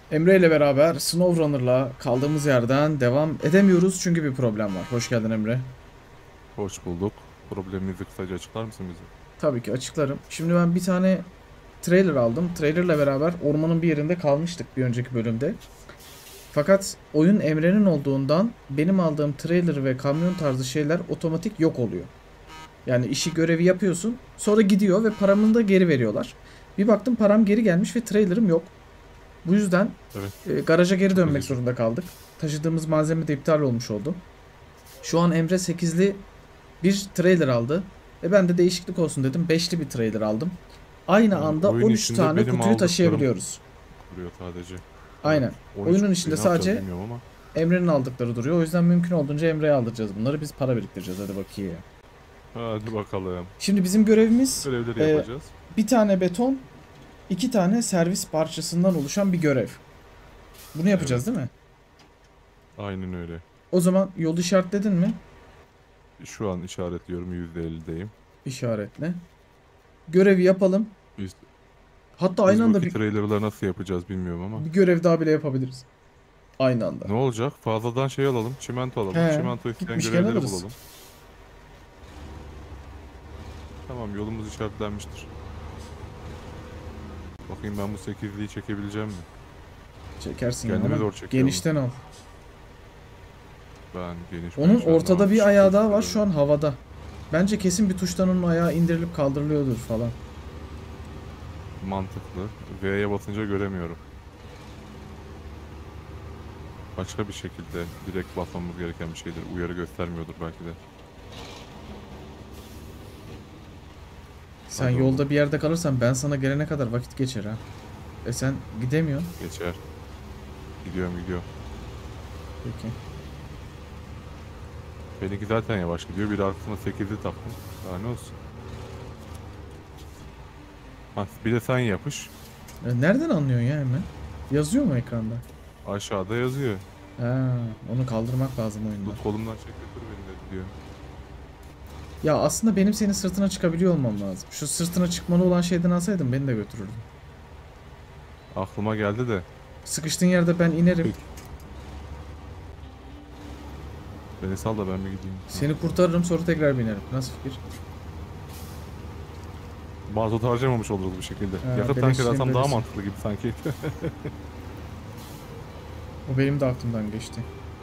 Emre ile beraber SnowRunner'la kaldığımız yerden devam edemiyoruz çünkü bir problem var. Hoş geldin Emre. Hoş bulduk. Probleminizi kısaca açıklar mısın bize? Tabii ki açıklarım. Şimdi ben bir tane trailer aldım. Trailer'la beraber ormanın bir yerinde kalmıştık bir önceki bölümde. Fakat oyun Emre'nin olduğundan benim aldığım trailer ve kamyon tarzı şeyler otomatik yok oluyor. Yani işi görevi yapıyorsun, sonra gidiyor ve paramı da geri veriyorlar. Bir baktım param geri gelmiş ve trailer'ım yok. Bu yüzden Evet, garaja geri çok dönmek üzücü. zorunda kaldık. Taşıdığımız malzeme de iptal olmuş oldu. Şu an Emre 8'li bir trailer aldı. Ve ben de değişiklik olsun dedim. 5'li bir trailer aldım. Aynı Yani anda oyun 13 içinde tane benim kutuyu aldıklarım taşıyabiliyoruz. duruyor sadece. Evet, Aynen. 13 Oyunun kutuyu içinde ne yapacağız sadece bilmiyorum ama. Emre'nin aldıkları duruyor. O yüzden mümkün olduğunca Emre'ye aldıracağız bunları. Biz para biriktireceğiz. Hadi bakayım. Hadi bakalım. Şimdi bizim görevimiz Görevleri e, yapacağız. bir tane beton, iki tane servis parçasından oluşan bir görev. Bunu Evet, yapacağız değil mi? aynen öyle. O zaman yol işaretledin mi? Şu an işaretliyorum, %50'deyim. İşaretle. Görevi yapalım. Biz, Hatta aynı biz bu anda iki bir, trailer'ları nasıl yapacağız bilmiyorum ama. bir görev daha bile yapabiliriz. Aynı anda. Ne olacak? Fazladan şey alalım, çimento alalım. He, Çimento isteyen gitmişken görevleri alırız. bulalım. Tamam, yolumuz işaretlenmiştir. Bakayım ben bu 8'liği çekebileceğim mi? Çekersin ya Kendimi ama zor çekiyorum. genişten al. Ben geniş Onun meniş ortada anlamam. bir Küçük ayağı daha var çocuklar şu öyle. an havada. Bence kesin bir tuştan onun ayağı indirilip kaldırılıyordur falan. Mantıklı. V'ye basınca göremiyorum. Başka bir şekilde direkt basmamız gereken bir şeydir. Uyarı göstermiyordur belki de. Sen Hadi oğlum. yolda bir yerde kalırsan ben sana gelene kadar vakit geçer ha. E sen gidemiyorsun. Geçer. Gidiyorum gidiyorum. Peki. Benimki zaten yavaş gidiyor. Bir arkasına 8'i taktım. Daha ne olsun. Ha, bir de sen yapış. Nereden anlıyorsun ya hemen? Yazıyor mu ekranda? Aşağıda yazıyor. Ha, onu kaldırmak lazım oyunda. Tut kolumdan çek götür beni de diyor. Ya aslında benim senin sırtına çıkabiliyor olmam lazım. Şu sırtına çıkmalı olan şeyden alsaydım beni de götürürdün. Aklıma geldi de. Sıkıştığın yerde ben inerim. Peki. Beni sal da ben bir gideyim. Ha. Seni kurtarırım sonra tekrar binerim. Nasıl fikir? Mazot harcamamış oluruz bu şekilde. Ha, Yakıt tankeri beleşçiyim alsam daha böylesin. mantıklı gibi sanki. O benim de aklımdan geçti.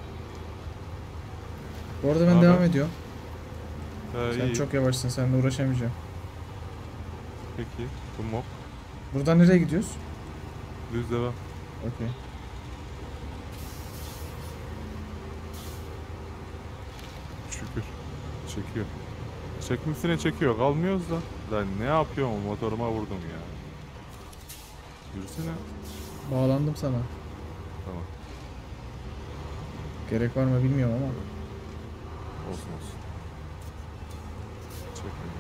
Bu arada Ne ben haber? devam ediyorum. Sen İyi. çok yavaşsın. Seninle uğraşamayacağım. Peki. Bu mok. Buradan nereye gidiyoruz? Düz devam. Okey. Şükür. Çekiyor. Çekmesine çekiyor. Kalmıyoruz da. Lan ne yapıyorum? Motoruma vurdum ya. Yürüsene. Bağlandım sana. Tamam. Gerek var mı bilmiyorum ama. Olsun olsun. Çekmiyor.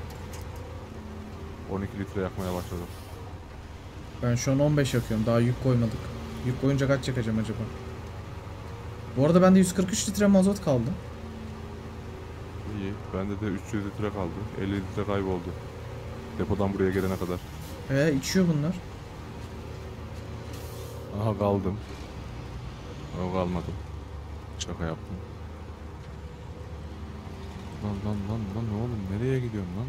12 litre yakmaya başladım. Ben şu an 15 yakıyorum. Daha yük koymadık. Yük koyunca kaç yakacağım acaba? Bu arada bende 143 litre mazot kaldı. İyi. Bende de 300 litre kaldı. 50 litre kayboldu. Depodan buraya gelene kadar. İçiyor bunlar. Aha kaldım. Ama kalmadım. Şaka yaptım. Lan ne oğlum nereye gidiyorsun lan?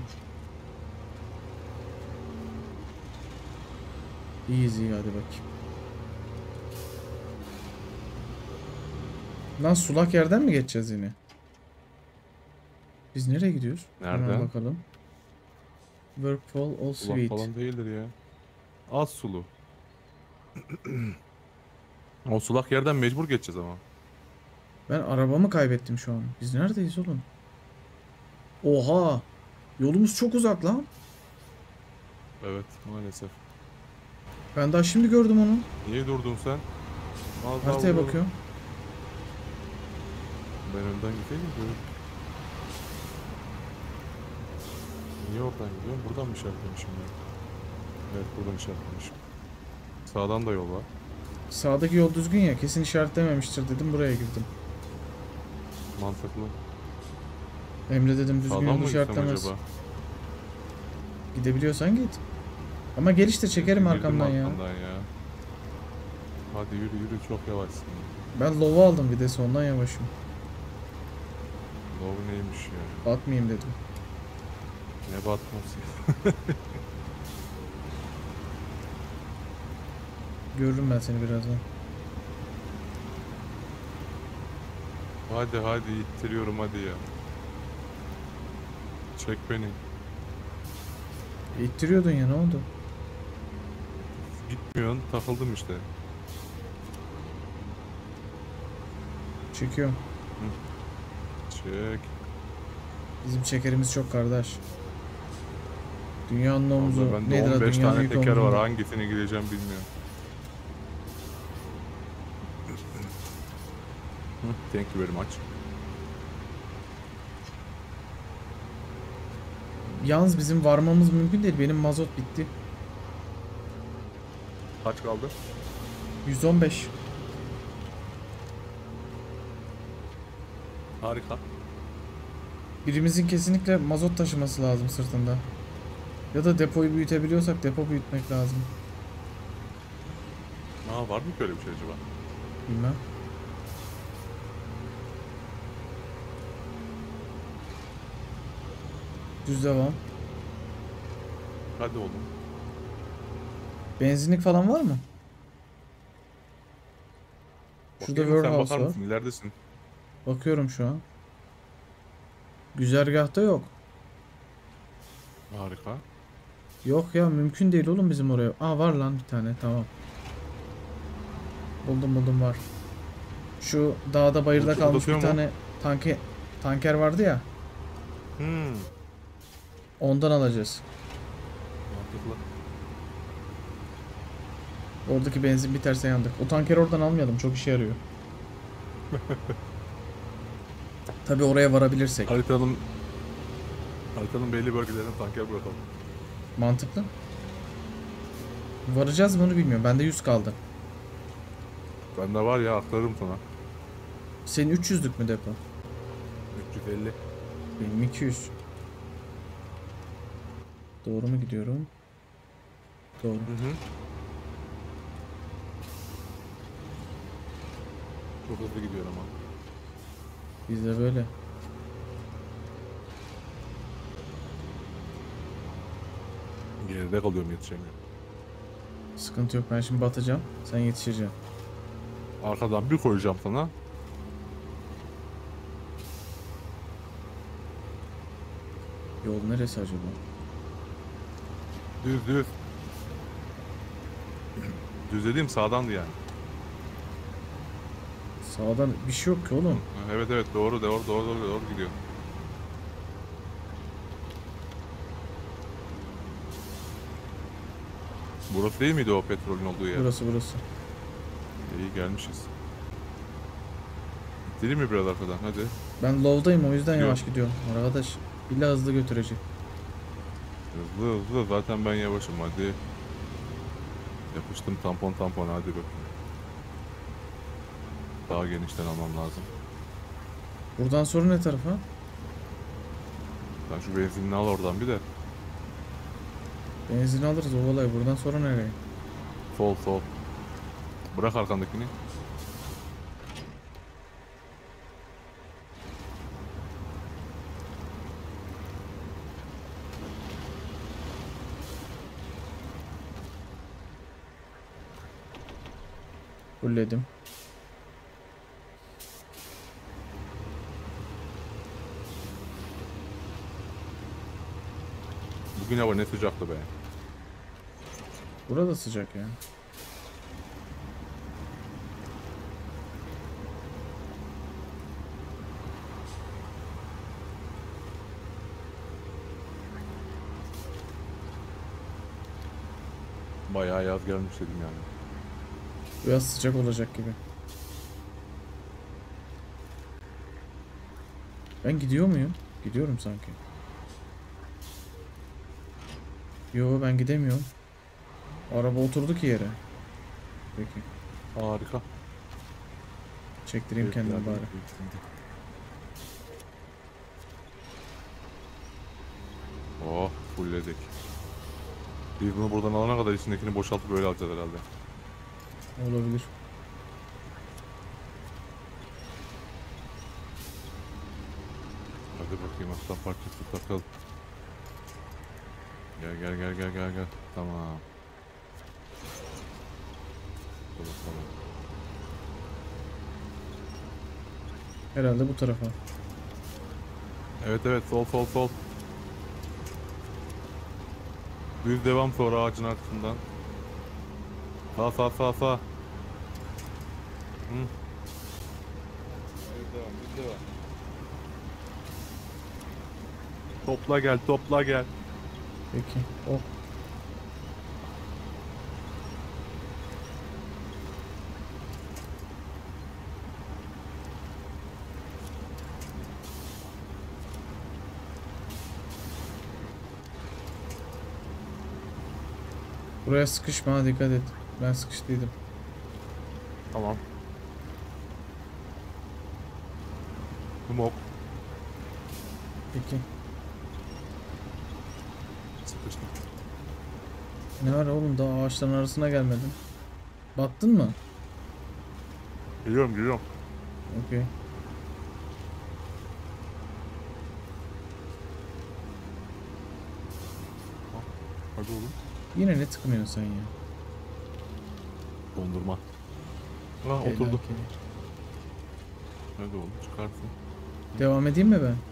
Easy hadi bakayım. Lan sulak yerden mi geçeceğiz yine? Biz nereye gidiyoruz? Hemen Nereden? bakalım. Whirlpool All Sulak Sweet. falan değildir ya. Az sulu. O sulak yerden mecbur geçeceğiz ama. Ben arabamı kaybettim şu an. Biz neredeyiz oğlum? Oha! Yolumuz çok uzak lan. Evet maalesef. Ben daha şimdi gördüm onu. Niye durdun sen? Az daha Haritaya vuruyordum. bakıyorum. Ben önden gideyim mi? Niye oradan gidiyorum? Buradan mı işaretlemişim ya? Evet buradan işaretlemişim. Sağdan da yol var. Sağdaki yol düzgün ya. Kesin işaretlememiştir dedim. Buraya girdim. Mantıklı. Emre dedim düzgün Sağdan yolu mı gitsem işaretlemez. acaba? Gidebiliyorsan git. Ama gel işte çekerim Girdim arkamdan ya. arkandan ya. Hadi yürü yürü, çok yavaşsın. Ben low'u aldım videsi, ondan yavaşım. Love neymiş ya? Batmayayım dedim. Ne batması? Görürüm ben seni birazdan. Hadi hadi, ittiriyorum hadi ya. Çek beni. İttiriyordun ya, ne oldu? Gitmiyorsun, takıldım işte. Çekiyorum. Çek. Bizim şekerimiz çok kardeş. Dünyanın omuzu. Vallahi bende Nedir 15 dünyanın tane yük teker var. omuzunda. Hangisini gideceğim bilmiyorum. Thank you very much. Yalnız bizim varmamız mümkün değil. Benim mazot bitti. Kaç kaldı? 115. Harika. Birimizin kesinlikle mazot taşıması lazım sırtında. Ya da depoyu büyütebiliyorsak depo büyütmek lazım. Aa, var mı böyle bir şey acaba? Bilmem. Düz devam. Hadi oğlum. Benzinlik falan var mı? Şurada Bakayım mı, sen warehouse bakar var. mısın? İleridesin. Bakıyorum şu an. Güzergahta yok. Harika. Yok ya, mümkün değil oğlum bizim oraya. Aa, var lan bir tane, tamam. Buldum var. Şu dağda bayırda Çok kalmış bir uzatıyor mu? tane tanker vardı ya. Hmm. Ondan alacağız. Mantıklı. Oradaki benzin biterse yandık. O tankeri oradan almayalım, çok işe yarıyor. Tabi oraya varabilirsek. Haritanın belli bölgelerine tanker bırakalım. Mantıklı. Varacağız mı onu bilmiyorum. Bende 100 kaldı. Bende var ya, aktarırım sana. Senin 300'lük mü depo? 350. Benim 200. Doğru mu gidiyorum? Doğru. Hı hı. Çok hızlı gidiyor ama. Biz de böyle. Geride kalıyorum, yetişemiyorum. Sıkıntı yok, ben şimdi batacağım. Sen yetişeceksin. Arkadan bir koyacağım sana. Yol neresi acaba? Düz düz. Düz dediğim sağdandı yani. Sağdan bir şey yok ki oğlum. Evet evet, doğru gidiyor. Burası değil miydi o petrolün olduğu yer? Burası. İyi gelmişiz. Değil mi biraz arkadan, hadi. Ben low'dayım, o yüzden Yok. yavaş gidiyorum. Arkadaş illa hızlı götürecek. Hızlı zaten ben yavaşım, hadi. Yapıştım tampon hadi bakayım. Daha genişten almam lazım. Buradan sonra ne tarafa? Sen şu benzinini al oradan bir de. Benzin alırız o olay. Buradan sonra nereye? Sol. Bırak arkandakini. Fulledim. Bugün hava ne sıcaktı be. Burada sıcak ya. Bayağı yaz gelmiş dedim yani. Biraz sıcak olacak gibi. Ben gidiyor muyum? Gidiyorum sanki. Yo, ben gidemiyorum. Araba oturdu ki yere. Peki. Harika. Çektireyim kendimi bari. Oh, fullledik. Biz bunu buradan alana kadar içindekini boşaltıp böyle alacağız herhalde. Olabilir. Nokta parçası takıl. Gel. Tamam. Tamam. Herhalde bu tarafa. Evet sol. Düz devam sonra ağacın arkasından. Sağ. Hı. Düz devam. Topla gel. Peki. Oh. Buraya sıkışma ha, dikkat et. Ben sıkıştıydım. Tamam. Smoke. Peki. Sıkıştım. Ne var oğlum, daha ağaçların arasına gelmedin. Battın mı? Geliyorum. Okey. Hadi oğlum. Yine ne tıkınıyorsun sen ya? Dondurma. Ah Okey, oturdu. okey. Hadi oğlum çıkarsın. Devam edeyim mi ben?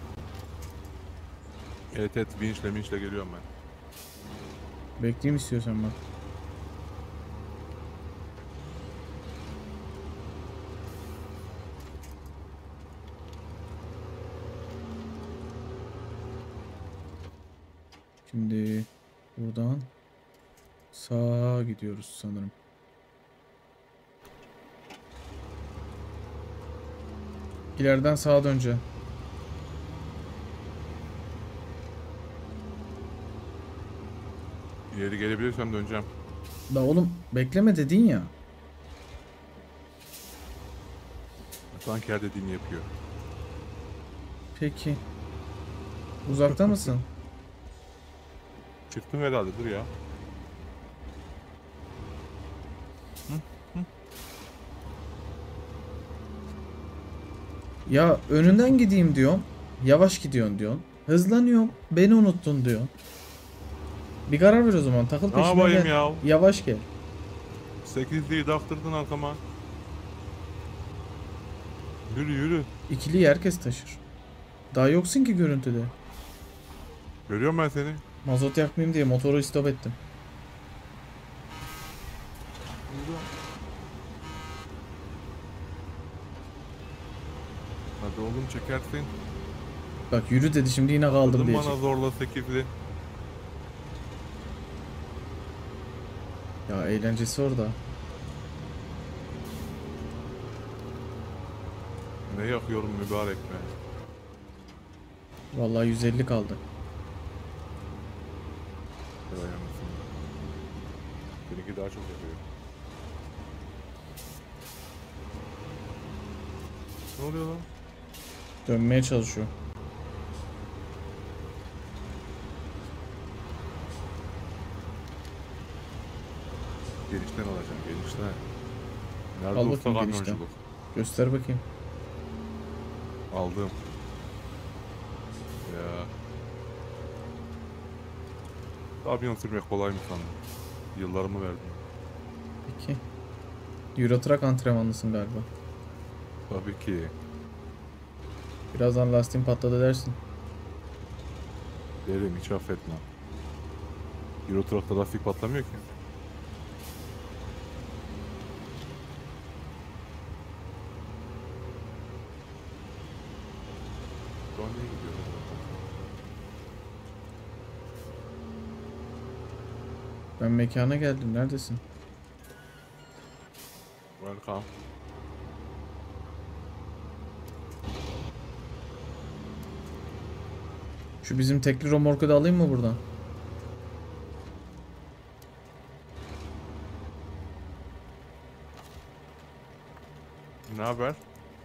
Evet vinçle geliyorum ben. Bekleyeyim istiyorsan bak. Şimdi buradan sağa gidiyoruz sanırım. İleriden sağa döneceğim. İleri gelebilirsem döneceğim. Da oğlum bekleme dedin ya. Sanki her dediğini yapıyor. Peki. Uzakta mısın? Çıktım herhalde dur ya. Ya önünden gideyim diyorum. Yavaş gidiyorsun diyorsun. Hızlanıyorum. Beni unuttun diyorsun. Bir karar ver o zaman. Takıl Ne peşime yapayım gel. ya? Yavaş gel. 8'liyi daktırdın arkama. Yürü. İkiliyi herkes taşır. Daha yoksun ki görüntüde. Görüyorum ben seni. Mazot yakmayayım diye motoru stop ettim. Hadi oğlum çekersin. Bak yürü dedi, şimdi yine kaldım Kadın diyecek. bana zorla 8'li. Ya eğlencesi orada. Ne yakıyorum mübarek be. Vallahi 150 kaldı. Vay anasını. Seninki daha çok yakıyor. Ne oluyor lan? Dönmeye çalışıyor. Genişten alacağım genişten. Nerede Al usta bakayım genişten. kamyonculuk? Göster bakayım. Aldım. Ya. Kamyon sürmek kolay mı sandın? Yıllarımı verdim. Peki. Euro Truck antrenmanlısın galiba. Tabii ki. Birazdan lastiğin patladı dersin. Derim hiç affetmem. Euro Truck'ta lastik patlamıyor ki. Şu an niye gidiyor? Ben mekana geldim. Neredesin? Welcome. Şu bizim tekli romorku da alayım mı buradan? Ne haber?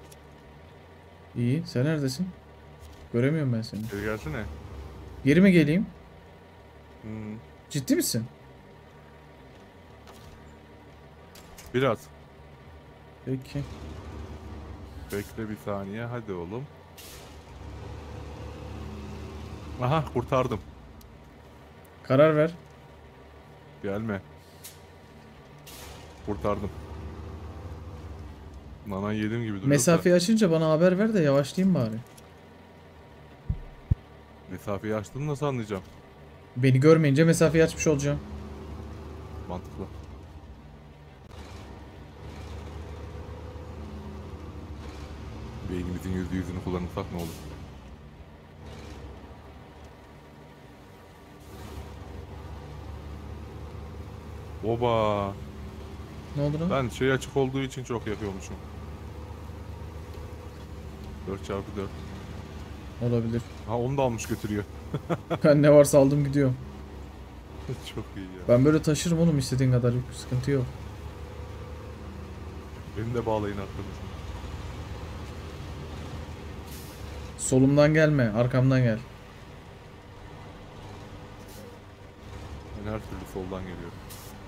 İyi. Sen neredesin? Göremiyorum ben seni. Geri gelsene. Geri mi geleyim? Hmm. Ciddi misin? Biraz. Peki. Bekle bir saniye. Hadi oğlum. Aha kurtardım. Karar ver. Gelme. Kurtardım. Nana yedim gibi duruyor da. Mesafeyi açınca bana haber ver de yavaşlayayım bari. Mesafeyi açtığını nasıl anlayacağım? Beni görmeyince mesafeyi açmış olacağım. Mantıklı. Beynimizin %100'ünü kullanırsak ne olur? Oba. Ne oldu lan? Ben şey açık olduğu için çok yapıyormuşum. 4x4. Olabilir. Ha onu da almış götürüyor. Ben ne varsa aldım gidiyorum. Çok iyi ya. Ben böyle taşırım oğlum istediğin kadar. Yok, sıkıntı yok. Beni de bağlayın arkanızı. Solumdan gelme, arkamdan gel. Ben her türlü soldan geliyorum.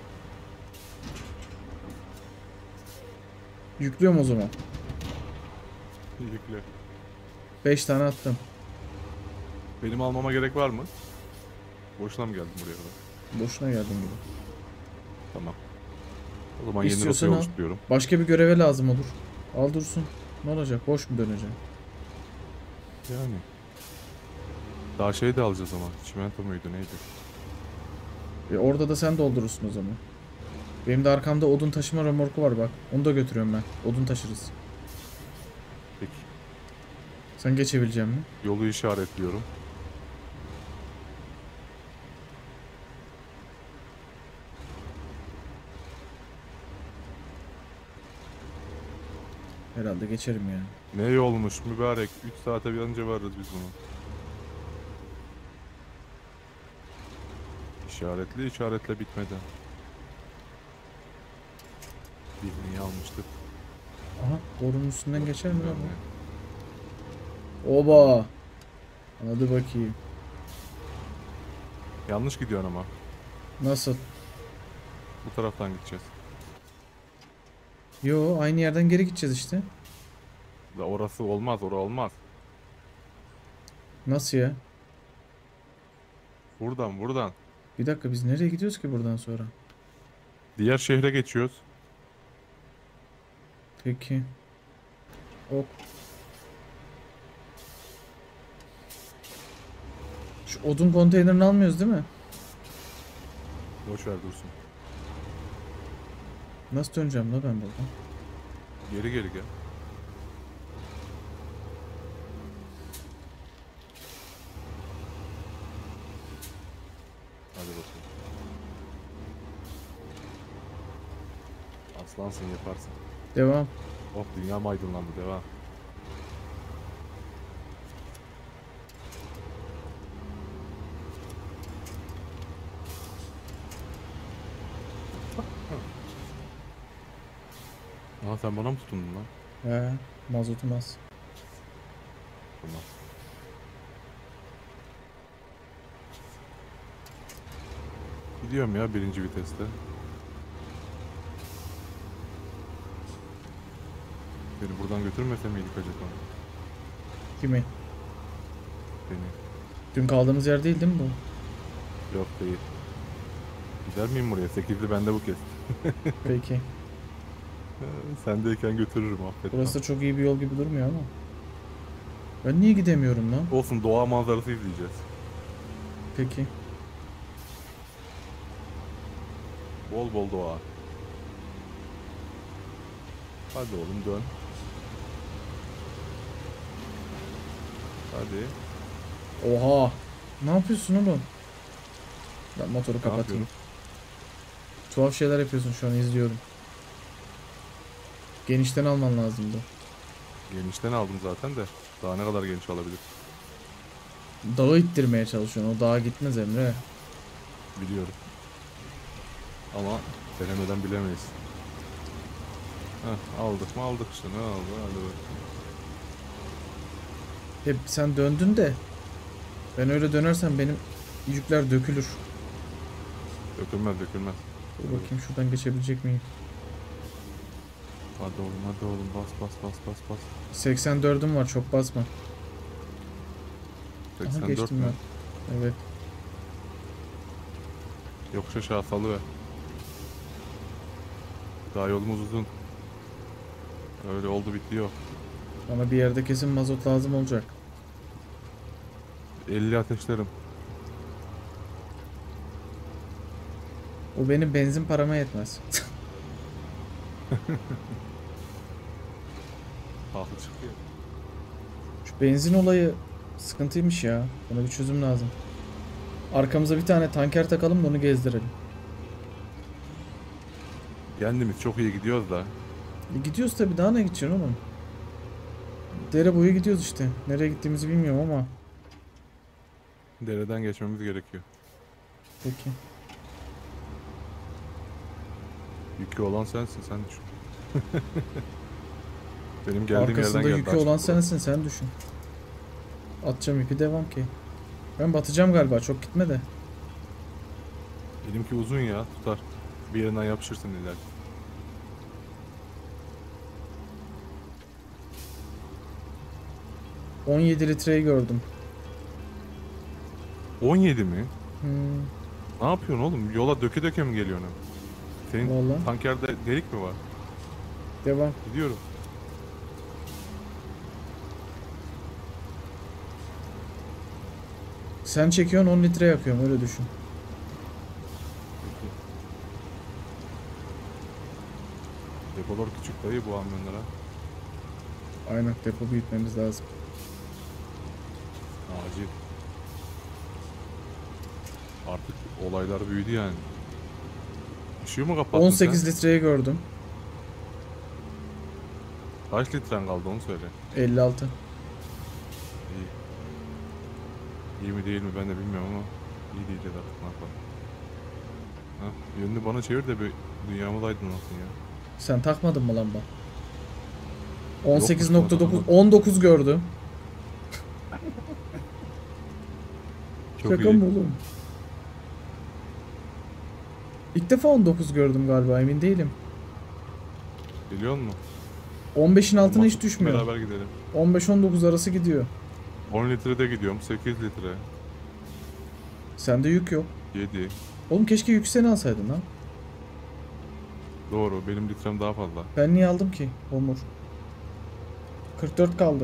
Yüklüyorum o zaman. Yükle. 5 tane attım. Benim almama gerek var mı? Boşuna mı geldim buraya kadar? Boşuna geldim gibi. Tamam. O zaman yeni İstiyorsan rotayı al. oluşturuyorum. Başka bir göreve lazım olur. Al dursun. Ne olacak? Boş mu döneceğim? Yani. Daha şey de alacağız ama. Çimento muydu neydi? Orada da sen doldurursun o zaman. Benim de arkamda odun taşıma remorku var bak. Onu da götürüyorum ben. Odun taşırız. Peki. Sen geçebilecek mi? Yolu işaretliyorum. Herhalde geçerim yani. Ne yolmuş mübarek. 3 saate bir önce varız biz bunu. İşaretle işaretle bitmeden. Birini almıştık. Aha borunun üstünden geçer mi lan Yani. bu? Oba. Hadi bakayım. Yanlış gidiyorsun ama. Nasıl? Bu taraftan gideceğiz. Yo aynı yerden geri gideceğiz işte. Da orası olmaz, olmaz. Nasıl ya? Buradan. Bir dakika biz nereye gidiyoruz ki buradan sonra? Diğer şehre geçiyoruz. Peki. Ok. Şu odun konteynerini almıyoruz değil mi? Boş ver dursun. Nasıl döneceğim la ben buradan? Geri gel. Hadi bakalım. Aslansın yaparsın. Devam. Oh dünya aydınlandı devam. Aa sen bana mı tutundun lan? He, mazotum az. Tamam. Gidiyorum ya birinci viteste. Beni buradan götürmese miydik acaba? Kimi? Beni. Dün kaldığımız yer değil mi bu? Yok değil. Gider miyim buraya? 8'li bende bu kez. Peki. Sendeyken götürürüm affet. Burası da çok iyi bir yol gibi durmuyor ama. Ben niye gidemiyorum lan? Olsun doğa manzarası izleyeceğiz. Peki. Bol bol doğa. Hadi oğlum dön. Hadi. Oha. Ne yapıyorsun oğlum? Ben motoru Ne kapatayım. yapıyorum? Tuhaf şeyler yapıyorsun şu an izliyorum. Genişten alman lazımdı. Genişten aldım zaten de. Daha ne kadar geniş alabilir? Dağı ittirmeye çalışıyorsun. O dağa gitmez Emre. Biliyorum. Ama denemeden bilemeyiz. Heh, aldık mı aldık işte ne oldu hadi bakalım. Hep sen döndün de. Ben öyle dönersem benim yükler dökülür. Dökülmez. Dur bakayım şuradan geçebilecek miyim? Hadi oğlum bas. 84'üm var çok basma. Aha 84 geçtim mü? ben. Evet. Yokuş aşağı salıver. Daha yolumuz uzun. Öyle oldu bitti yok. Bana bir yerde kesin mazot lazım olacak. 50 ateşlerim. O benim benzin parama yetmez. Haklı çıkıyor. Şu benzin olayı sıkıntıymış ya. Buna bir çözüm lazım. Arkamıza bir tane tanker takalım da onu gezdirelim. Kendimiz çok iyi gidiyoruz da. Gidiyoruz tabii, daha ne gideceksin oğlum? Dere boyu gidiyoruz işte. Nereye gittiğimizi bilmiyorum ama. Dereden geçmemiz gerekiyor. Peki. Yükü olan sensin, sen düşün. Benim geldiğim Arkasında yerden geldi. yükü olan sensin, sen düşün. Atacağım ipi, devam ki. Ben batacağım galiba, çok gitme de. Benimki uzun ya, tutar. Bir yerinden yapışırsın illa. 17 litreyi gördüm. 17 mi? Hmm, Ne yapıyorsun oğlum? Yola döke döke mi geliyorsun? Senin Vallahi. tankerde delik mi var? devam. Gidiyorum. Sen çekiyorsun, 10 litre yakıyorum, öyle düşün. Peki. Depolar küçük dayı bu amyonlara. Aynen, depo büyütmemiz lazım. Acil. Artık olaylar büyüdü yani. Işığı mı kapattın 18 sen? litreyi gördüm. Kaç litren kaldı onu söyle. 56. İyi. İyi mi değil mi ben de bilmiyorum ama iyi diyeceğiz artık, ne yapalım. Ha, yönünü bana çevir de bir dünyamız aydınlansın ya. Sen takmadın mı lamba? Yokmuş, 18.9, takmadım. 19 gördüm. Çok Şaka iyi. mı oğlum? İlk defa 19 gördüm galiba, emin değilim. Biliyor musun? 15'in altına hiç Olmazsa düşmüyor. Beraber gidelim. 15-19 arası gidiyor. 10 litrede gidiyorum. 8 litre. Sende yük yok. 7. Oğlum keşke yükseni alsaydın lan. Doğru. Benim litrem daha fazla. Ben niye aldım ki Omur? 44 kaldı.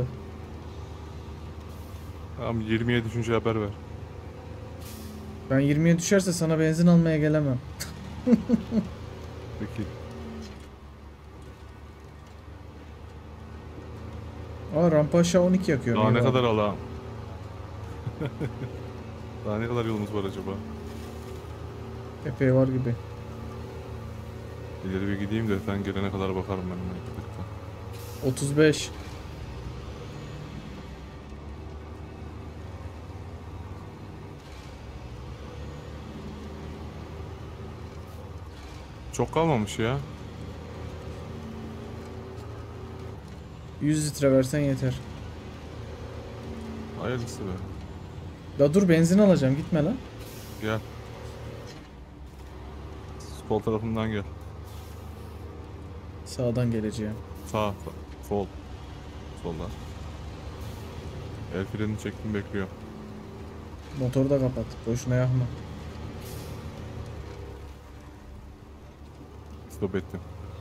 Tamam, 20'ye düşünce haber ver. Ben 20'ye düşerse sana benzin almaya gelemem. Peki. Aa, rampa aşağı 12 yakıyor. Daha ne eyvallah. kadar alalım? Daha ne kadar yolumuz var acaba? Epey var gibi. İleri bir gideyim de sen gelene kadar bakarım ben. Ona. 35. Çok kalmamış ya. 100 litre versen yeter. Hayırlısı be. Da dur, benzin alacağım, gitme lan. Gel. Sol tarafından gel. Sağdan geleceğim. Sağ, sol. Soldan. El frenini çektim, bekliyor. Motoru da kapat. Boşuna yakma. Stop ettim.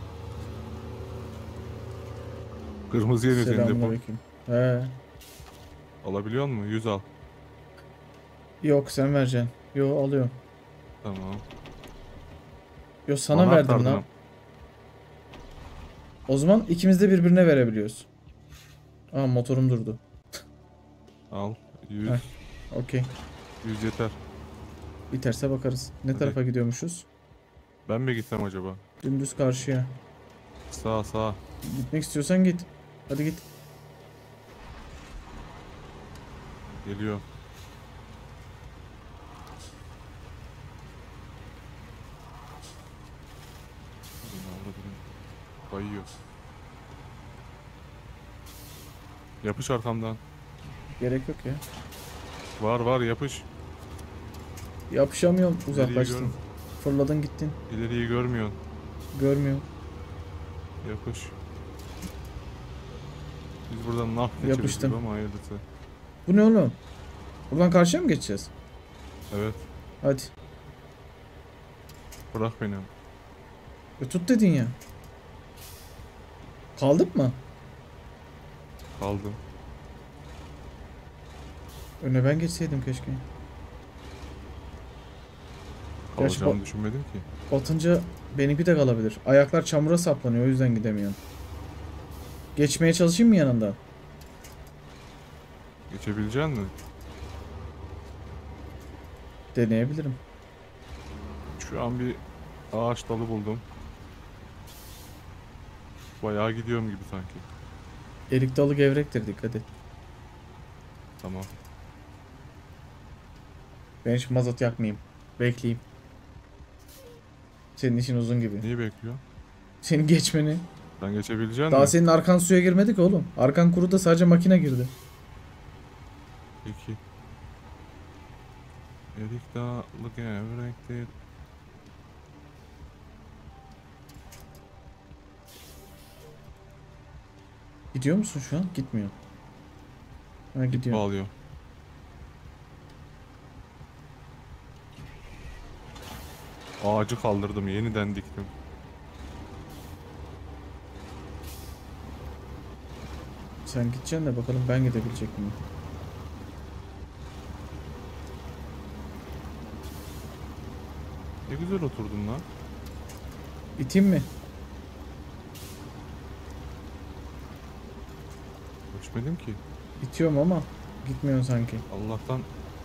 Kırmızı yanıyor senin depo. Selamünaleyküm. He. Alabiliyor musun? 100 al. Yok, sen vereceksin. Yo, alıyorum. Tamam. Yo, sana Bana verdim aktardın lan. ha. O zaman ikimiz de birbirine verebiliyoruz. Aa, motorum durdu. Al. 100. Heh. Okey. 100 yeter. Biterse bakarız. Ne Hadi. tarafa gidiyormuşuz? Ben mi gitsem acaba? Dümdüz karşıya. Sağ sağ. Gitmek istiyorsan git. Hadi git. Geliyor. Kayıyor. Yapış arkamdan. Gerek yok ya. Var var yapış. Yapışamıyorum. İleriyi Uzaklaştın. gör- Fırladın gittin. İleriyi görmüyorsun. Görmüyorum. Yapış. Biz buradan nah geçeriz Yapıştım. gibi ama hayırlısı. Bu ne oğlum? Buradan karşıya mı geçeceğiz? Evet. Hadi. Bırak beni. Tut dedin ya. Kaldık mı? Kaldım. Önüne ben geçseydim keşke. Gerçi Kalacağımı düşünmedim ki. batınca benimki de kalabilir. Ayaklar çamura saplanıyor, o yüzden gidemiyorum. Geçmeye çalışayım mı yanında? Geçebilecek misin? Deneyebilirim. Şu an bir ağaç dalı buldum. Bayağı gidiyorum gibi sanki. Erik dalı gevrektir, dikkat et. Tamam. Ben hiç mazot yakmayayım. Bekleyeyim. Senin işin uzun gibi. Neyi bekliyor? Senin geçmeni. Sen geçebilecek Daha misin? senin arkan suya girmedi ki oğlum. Arkan kuruda, sadece makine girdi. Peki. Erik dalı gevrektir. Gidiyor musun şu an? Gitmiyor. Ha, gidiyor. Bağlıyor. Ağacı kaldırdım. Yeniden diktim. Sen gideceksin de bakalım ben gidebilecek miyim? Ne güzel oturdun lan. İteyim mi? Ölçmedim ki. İtiyorum ama gitmiyorsun sanki. Allah'tan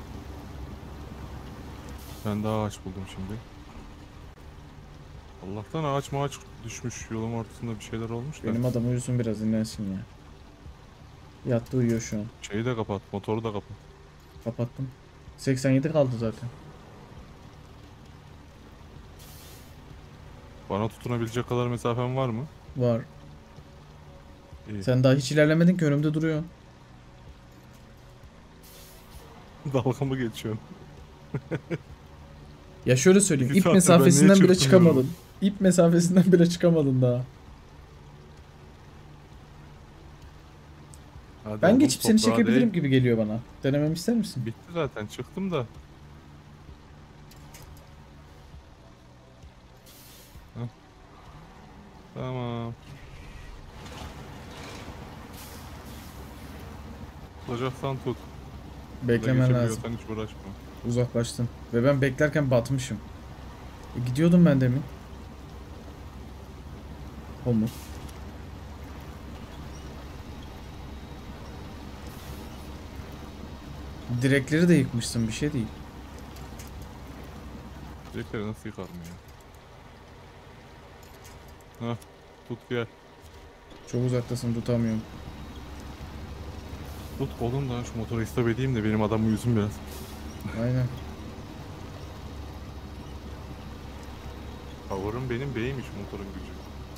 ben daha ağaç buldum şimdi. Allah'tan ağaç mağaç düşmüş. Yolun ortasında bir şeyler olmuş da. Benim adam uyusun, biraz dinlensin ya. Yattı, uyuyor şu an. Şeyi de kapat. Motoru da kapat. Kapattım. 87 kaldı zaten. Bana tutunabilecek kadar mesafen var mı? Var. İyi. Sen daha hiç ilerlemedin ki, önümde duruyor. Dalga mı geçiyorsun? Ya şöyle söyleyeyim, İki ip saattir ben niye mesafesinden bile çırpınıyorum? çıkamadın. İp mesafesinden bile çıkamadın daha. Hadi Ben oğlum, geçip seni toprağa çekebilirim değil. gibi geliyor bana. Denememi ister misin? Bitti zaten. Çıktım da. Hah. Tamam. Tutacaksan tut. Beklemen lazım. Geçebiliyorsan hiç uğraşma. Uzaklaştın. Ve ben beklerken batmışım. Gidiyordum ben demin. O mu? Direkleri de yıkmışsın, bir şey değil. Direkleri nasıl yıkarım ya? Hah. Tut gel. Çok uzaktasın, tutamıyorum. Tut oğlum da şu motoru istop edeyim de benim adamı yüzüm biraz. Aynen. Power'ım benim beymiş motorun gücü.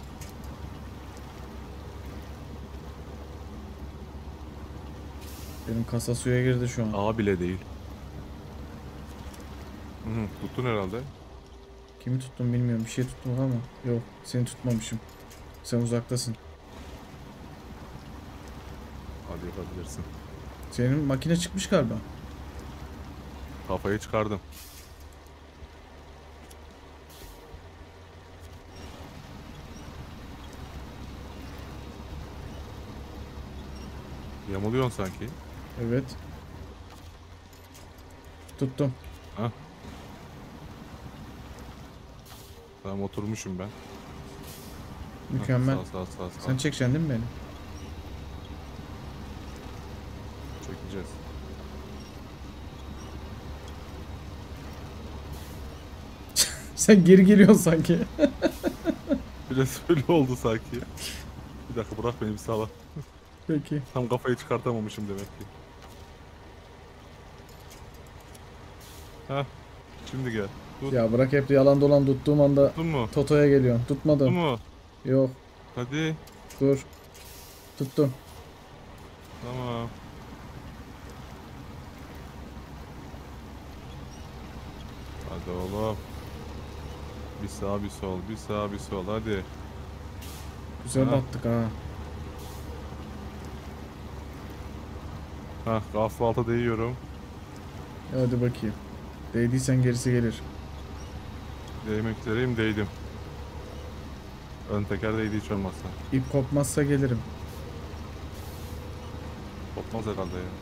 Benim kasa suya girdi şu an. A bile değil. Hı hı, tuttun herhalde. Kimi tuttum bilmiyorum. Bir şey tuttum ama. Yok, seni tutmamışım. Sen uzaktasın. Hadi yapabilirsin. Senin makine çıkmış galiba. Kafayı çıkardım. Yamuluyorsun sanki. Evet. Tuttum. Hah. Tamam oturmuşum ben. Mükemmel. Hah, sağ. Sen çekeceksin değil mi beni? Çekeceğiz. Sen geri geliyorsun sanki. Biraz öyle oldu sanki. Bir dakika bırak beni bir sağla. Peki. Tam kafayı çıkartamamışım demek ki. Hah. Şimdi gel. Tut. Ya bırak, hep yalan dolan tuttuğum anda Tuttun mu? Toto'ya geliyorsun. Tuttun Tutmadım. mu? Yok. Hadi. Dur. Tuttum. Tamam. Hadi oğlum. Bir sağ bir sol, bir sağ bir sol hadi. Güzel Ha. attık ha. Hah asfalta değiyorum. Hadi bakayım. Değdiysen gerisi gelir. Değmek üzereyim, değdim. Ön teker değdi hiç olmazsa. İp kopmazsa gelirim. Kopmaz herhalde ya.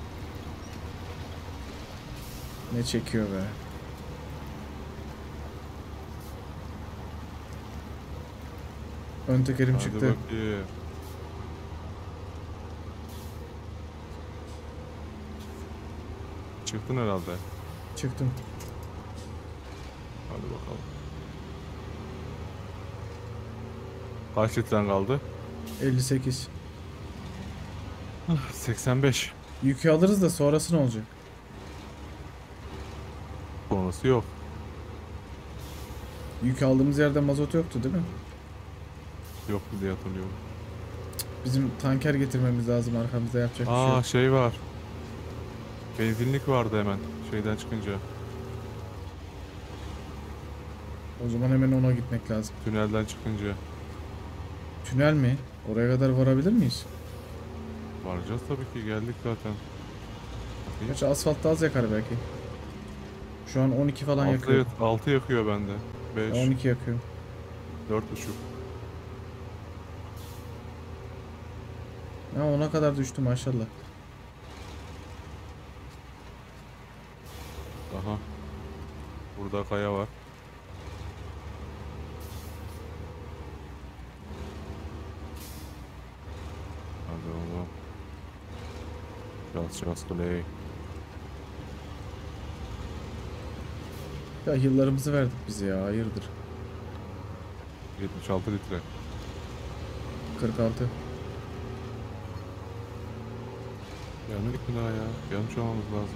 Ne çekiyor be. Ön tekerim Hadi çıktı. bakayım. Çıktın herhalde. Çıktım. Hadi bakalım. Kaç litren kaldı? 58. 85. Yükü alırız da sonrası ne olacak? Sonrası yok. Yük aldığımız yerde mazot yoktu değil mi? Yok diye hatırlıyorum. Bizim tanker getirmemiz lazım, arkamızda yapacak bir şey Aa yok. şey var. Benzinlik vardı hemen şeyden çıkınca. O zaman hemen ona gitmek lazım. Tünelden çıkınca. Tünel mi? Oraya kadar varabilir miyiz? Varacağız tabii ki, geldik zaten. Bakayım. Gerçi asfalt daha az yakar belki. Şu an 12 falan yakıyor. 6 yakıyor bende. 5, 12 yakıyor. 4,5. Ha, ona kadar düştü maşallah. Aha. Burada kaya var. Hadi oğlum. Çaz play. Ya yıllarımızı verdik bize ya, hayırdır. 76 litre. 46. Gelmedik mi daha ya? Gelmiş olmamız lazım.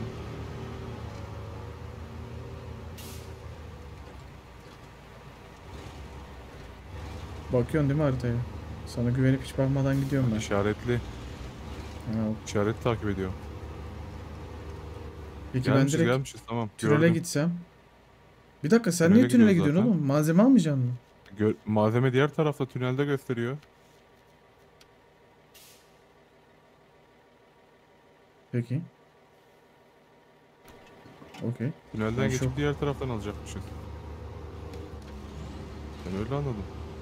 Bakıyorsun değil mi haritaya? Sana güvenip hiç bakmadan gidiyorum ben. İşaretli. Ha, İşaret takip ediyor. peki ben Gelmişiz direkt gelmişiz tamam. tünele Gördüm. gitsem. Bir dakika, sen Tünele niye tünele gidiyoruz gidiyorsun zaten. oğlum? Malzeme almayacaksın mı? Malzeme diğer tarafta tünelde gösteriyor. Peki. Okey. Tünelden Ben geçip şok. diğer taraftan alacakmışız. Ben öyle anladım.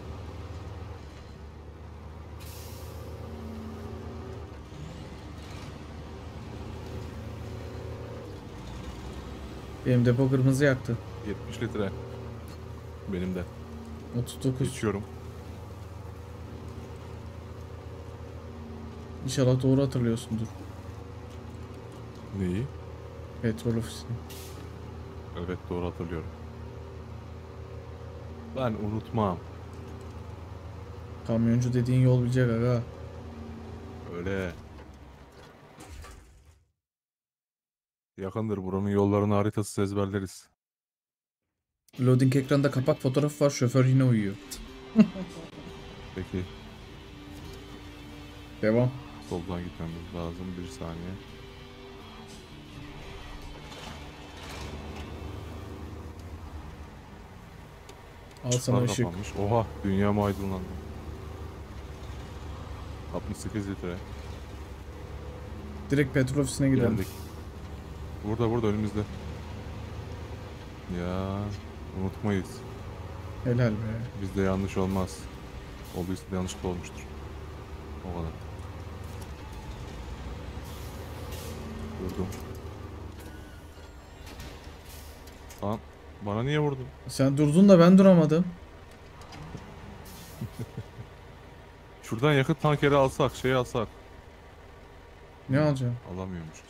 Benim depo kırmızı yaktı. 70 litre. Benim de. 39. Geçiyorum. İnşallah doğru hatırlıyorsundur. Neyi? Petrol ofisini. Evet doğru hatırlıyorum. Ben unutmam. Kamyoncu dediğin yol bilecek aga. Öyle. Yakındır, buranın yollarını haritası ezberleriz. Loading ekranda kapak fotoğrafı var. Şoför yine uyuyor. Peki Devam. soldan gitmemiz lazım, bir saniye. Al sana Işıklar ışık. kapanmış. Oha, dünya mı aydınlandı? 68 litre. Direkt petrol ofisine gidelim. Geldik. Burada önümüzde. Ya unutmayız. Helal be. Bizde yanlış olmaz. Olduysa da yanlışlıkla olmuştur. O kadar. Vurdum. Lan bana niye vurdun? Sen durdun da ben duramadım. Şuradan yakıt tankeri alsak, şey alsak. Ne alacağım? Alamıyormuşuz.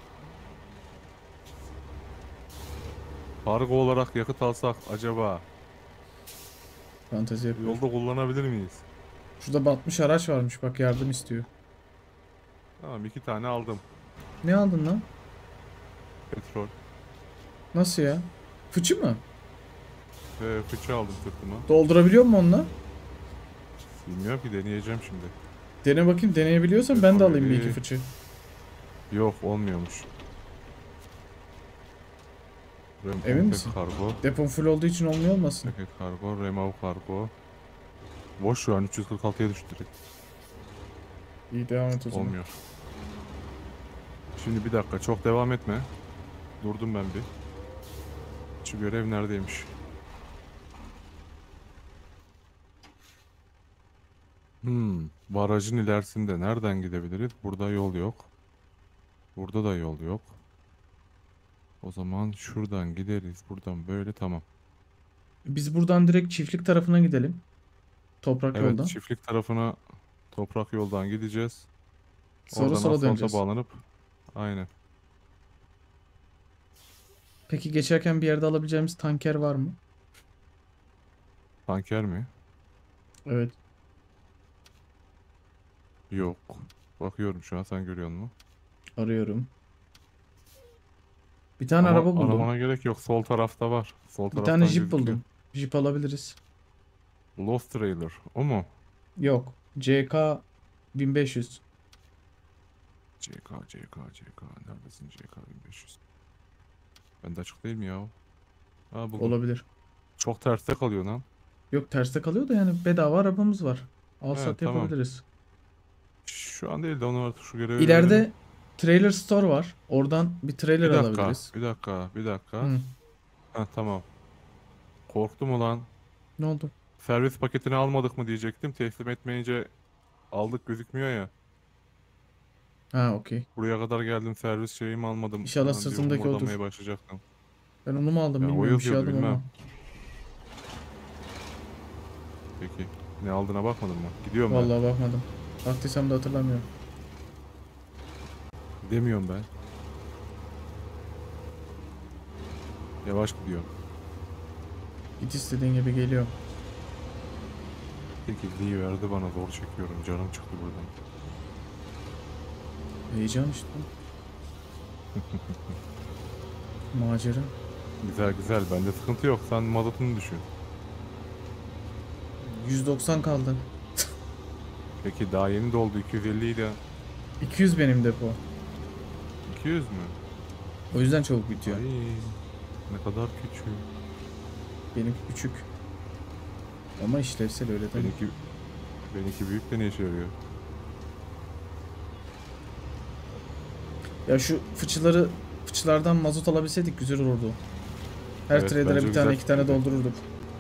Kargo olarak yakıt alsak acaba Fantezi bu yapıyor. yolda kullanabilir miyiz? Şurada batmış araç varmış, bak yardım istiyor. Tamam, 2 tane aldım. Ne aldın lan? Petrol. Nasıl ya? Fıçı mı? Ve fıçı aldım sırtıma. Doldurabiliyor mu onunla? Bilmiyorum ki, deneyeceğim şimdi. Dene bakayım, deneyebiliyorsan ben de alayım bir iki Öyle. fıçı. Yok, olmuyormuş. Emin misin? Kargo. Depon full olduğu için olmuyor olmasın? Paket kargo. Remav kargo. Boş, şu an 346'ya düştü direkt. İyi, devam et o zaman. Olmuyor. Şimdi bir dakika, çok devam etme. Durdum ben bir. Şu görev neredeymiş? Barajın ilerisinde nereden gidebiliriz? Burada yol yok. Burada da yol yok. O zaman şuradan gideriz. Buradan böyle tamam. Biz buradan direkt çiftlik tarafına gidelim. Toprak Evet, yoldan. çiftlik tarafına toprak yoldan gideceğiz. Sonra Oradan sola asfalta döneceğiz. bağlanıp aynen. Peki geçerken bir yerde alabileceğimiz tanker var mı? Tanker mi? Evet. Yok. Bakıyorum şu an, sen görüyor musun? Arıyorum. Bir tane Ama araba buldum. aramana gerek yok. Sol tarafta var. Sol Bir tane taraftan jip gözüküyor. buldum. Jip alabiliriz. Lost Trailer. O mu? Yok. CK 1500. CK. Neredesin CK 1500? Bende açık değil mi ya? Ha, buldum. Olabilir. Çok terste kalıyor lan. Yok terste kalıyor da yani bedava arabamız var. Al Evet, sat tamam. yapabiliriz. Şu an değil de onu artık şu görevi İleride verelim. trailer store var. Oradan bir trailer Bir dakika. alabiliriz. Bir dakika. Hı. Ha, tamam. Korktum ulan. Ne oldu? Servis paketini almadık mı diyecektim. Teslim etmeyince aldık gözükmüyor ya. Ha okey. Buraya kadar geldim, servis şeyimi almadım İnşallah falan diye sırtındaki odur. homurdanmaya başlayacaktım. Ben onu mu aldım Ya o bilmiyorum. Bir şey yazıyordu, aldım bilmem. ama. Peki. Ne aldığına bakmadın mı? Gidiyorum ben. Vallahi bakmadım. Baktıysam da hatırlamıyorum. Demiyorum ben. Yavaş gidiyorum. Git istediğin gibi geliyor. Tekizliği verdi bana, zor çekiyorum. Canım çıktı buradan. Heyecan işte. Macera. Güzel güzel, bende sıkıntı yok. Sen mazotunu düşün. 190 kaldı. Peki daha yeni doldu, 250 idi. 200 benim depo. 200 mü? O yüzden çabuk bitiyor. Ay, ne kadar küçük. Benimki küçük. Ama işlevsel öyle tabii. Benimki büyük de ne işe yarıyor? Ya şu fıçılardan mazot alabilseydik güzel olurdu. Her Evet, trader'a bence bir tane güzel iki tane fikirdi. doldururduk.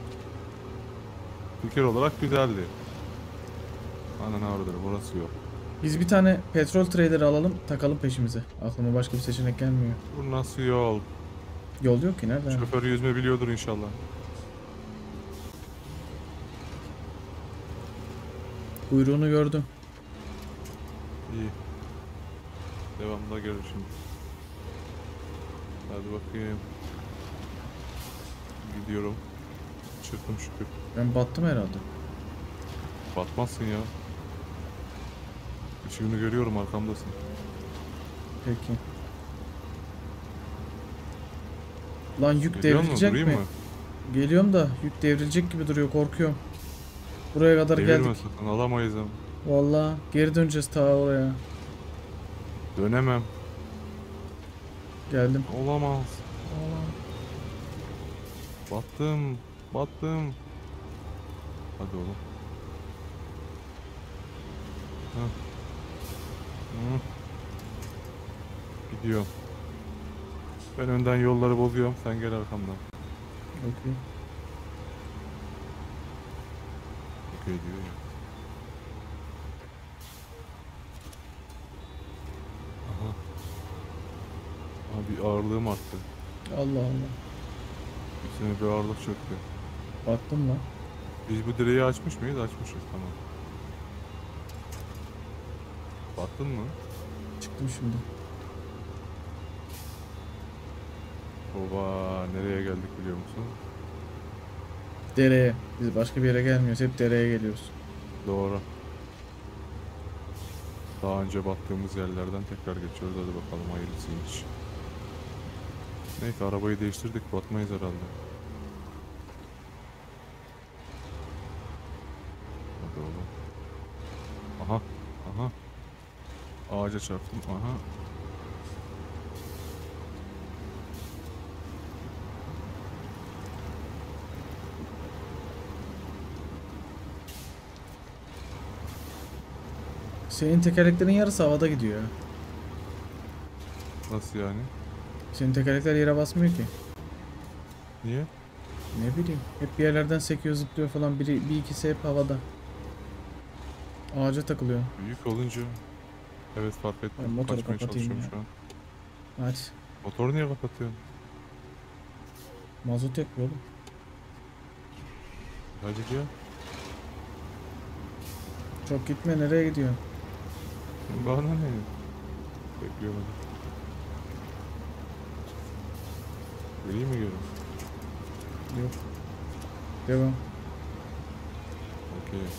Fikir olarak güzeldi. Ana avradır, burası yok. Biz bir tane petrol trader alalım takalım peşimize. Aklıma başka bir seçenek gelmiyor. Bu nasıl yol? Yol yok ki nerede? Şoför yüzme biliyordur inşallah. Kuyruğunu gördüm. İyi. Devamında görür şimdi. Hadi bakayım. Gidiyorum. Çıktım şükür. Ben battım herhalde. Batmazsın ya. Işığını görüyorum, arkamdasın. Peki. Lan yük Geliyor mu? devrilecek Durayım mi? mı? Geliyorum da yük devrilecek gibi duruyor korkuyorum. Buraya kadar Devirme geldik. sakın, alamayız ama. Vallahi geri döneceğiz ta oraya. Dönemem. Geldim. Olamaz. Battım. Battım. Hadi oğlum. Hah. Hı. Gidiyorum. Ben önden yolları bozuyorum. Sen gel arkamdan. Okey. Okey diyor ya. Aha. Abi ağırlığım arttı. Allah Allah. Üstüne bir ağırlık çöktü. Battım lan. Biz bu direği açmış mıyız? Açmışız, tamam. Battın mı? Çıktım şimdi. Oba, nereye geldik biliyor musun? Dereye. Biz başka bir yere gelmiyoruz. Hep dereye geliyoruz. Doğru. Daha önce battığımız yerlerden tekrar geçiyoruz. Hadi bakalım, hayırlısıymış. Neyse, arabayı değiştirdik, batmayız herhalde. Hadi oğlum. Aha. Aha. Ağaca çarptım. Aha. Senin tekerleklerin yarısı havada gidiyor ya. Nasıl yani? Senin tekerlekler yere basmıyor ki. Niye? Ne bileyim. Hep bir yerlerden sekiyor zıplıyor falan. Bir ikisi hep havada. Ağaca takılıyor. Büyük olunca. Evet, fark Ben ettim. motoru Kaçmaya kapatayım çalışıyorum ya. şu an. Hadi. Motoru niye kapatıyorsun? Mazot yakıyor oğlum. Hadi gel. Çok gitme, nereye gidiyorsun? Bana ne? Bekliyorum hadi. Geleyim mi geri? Yok. Devam. Okey.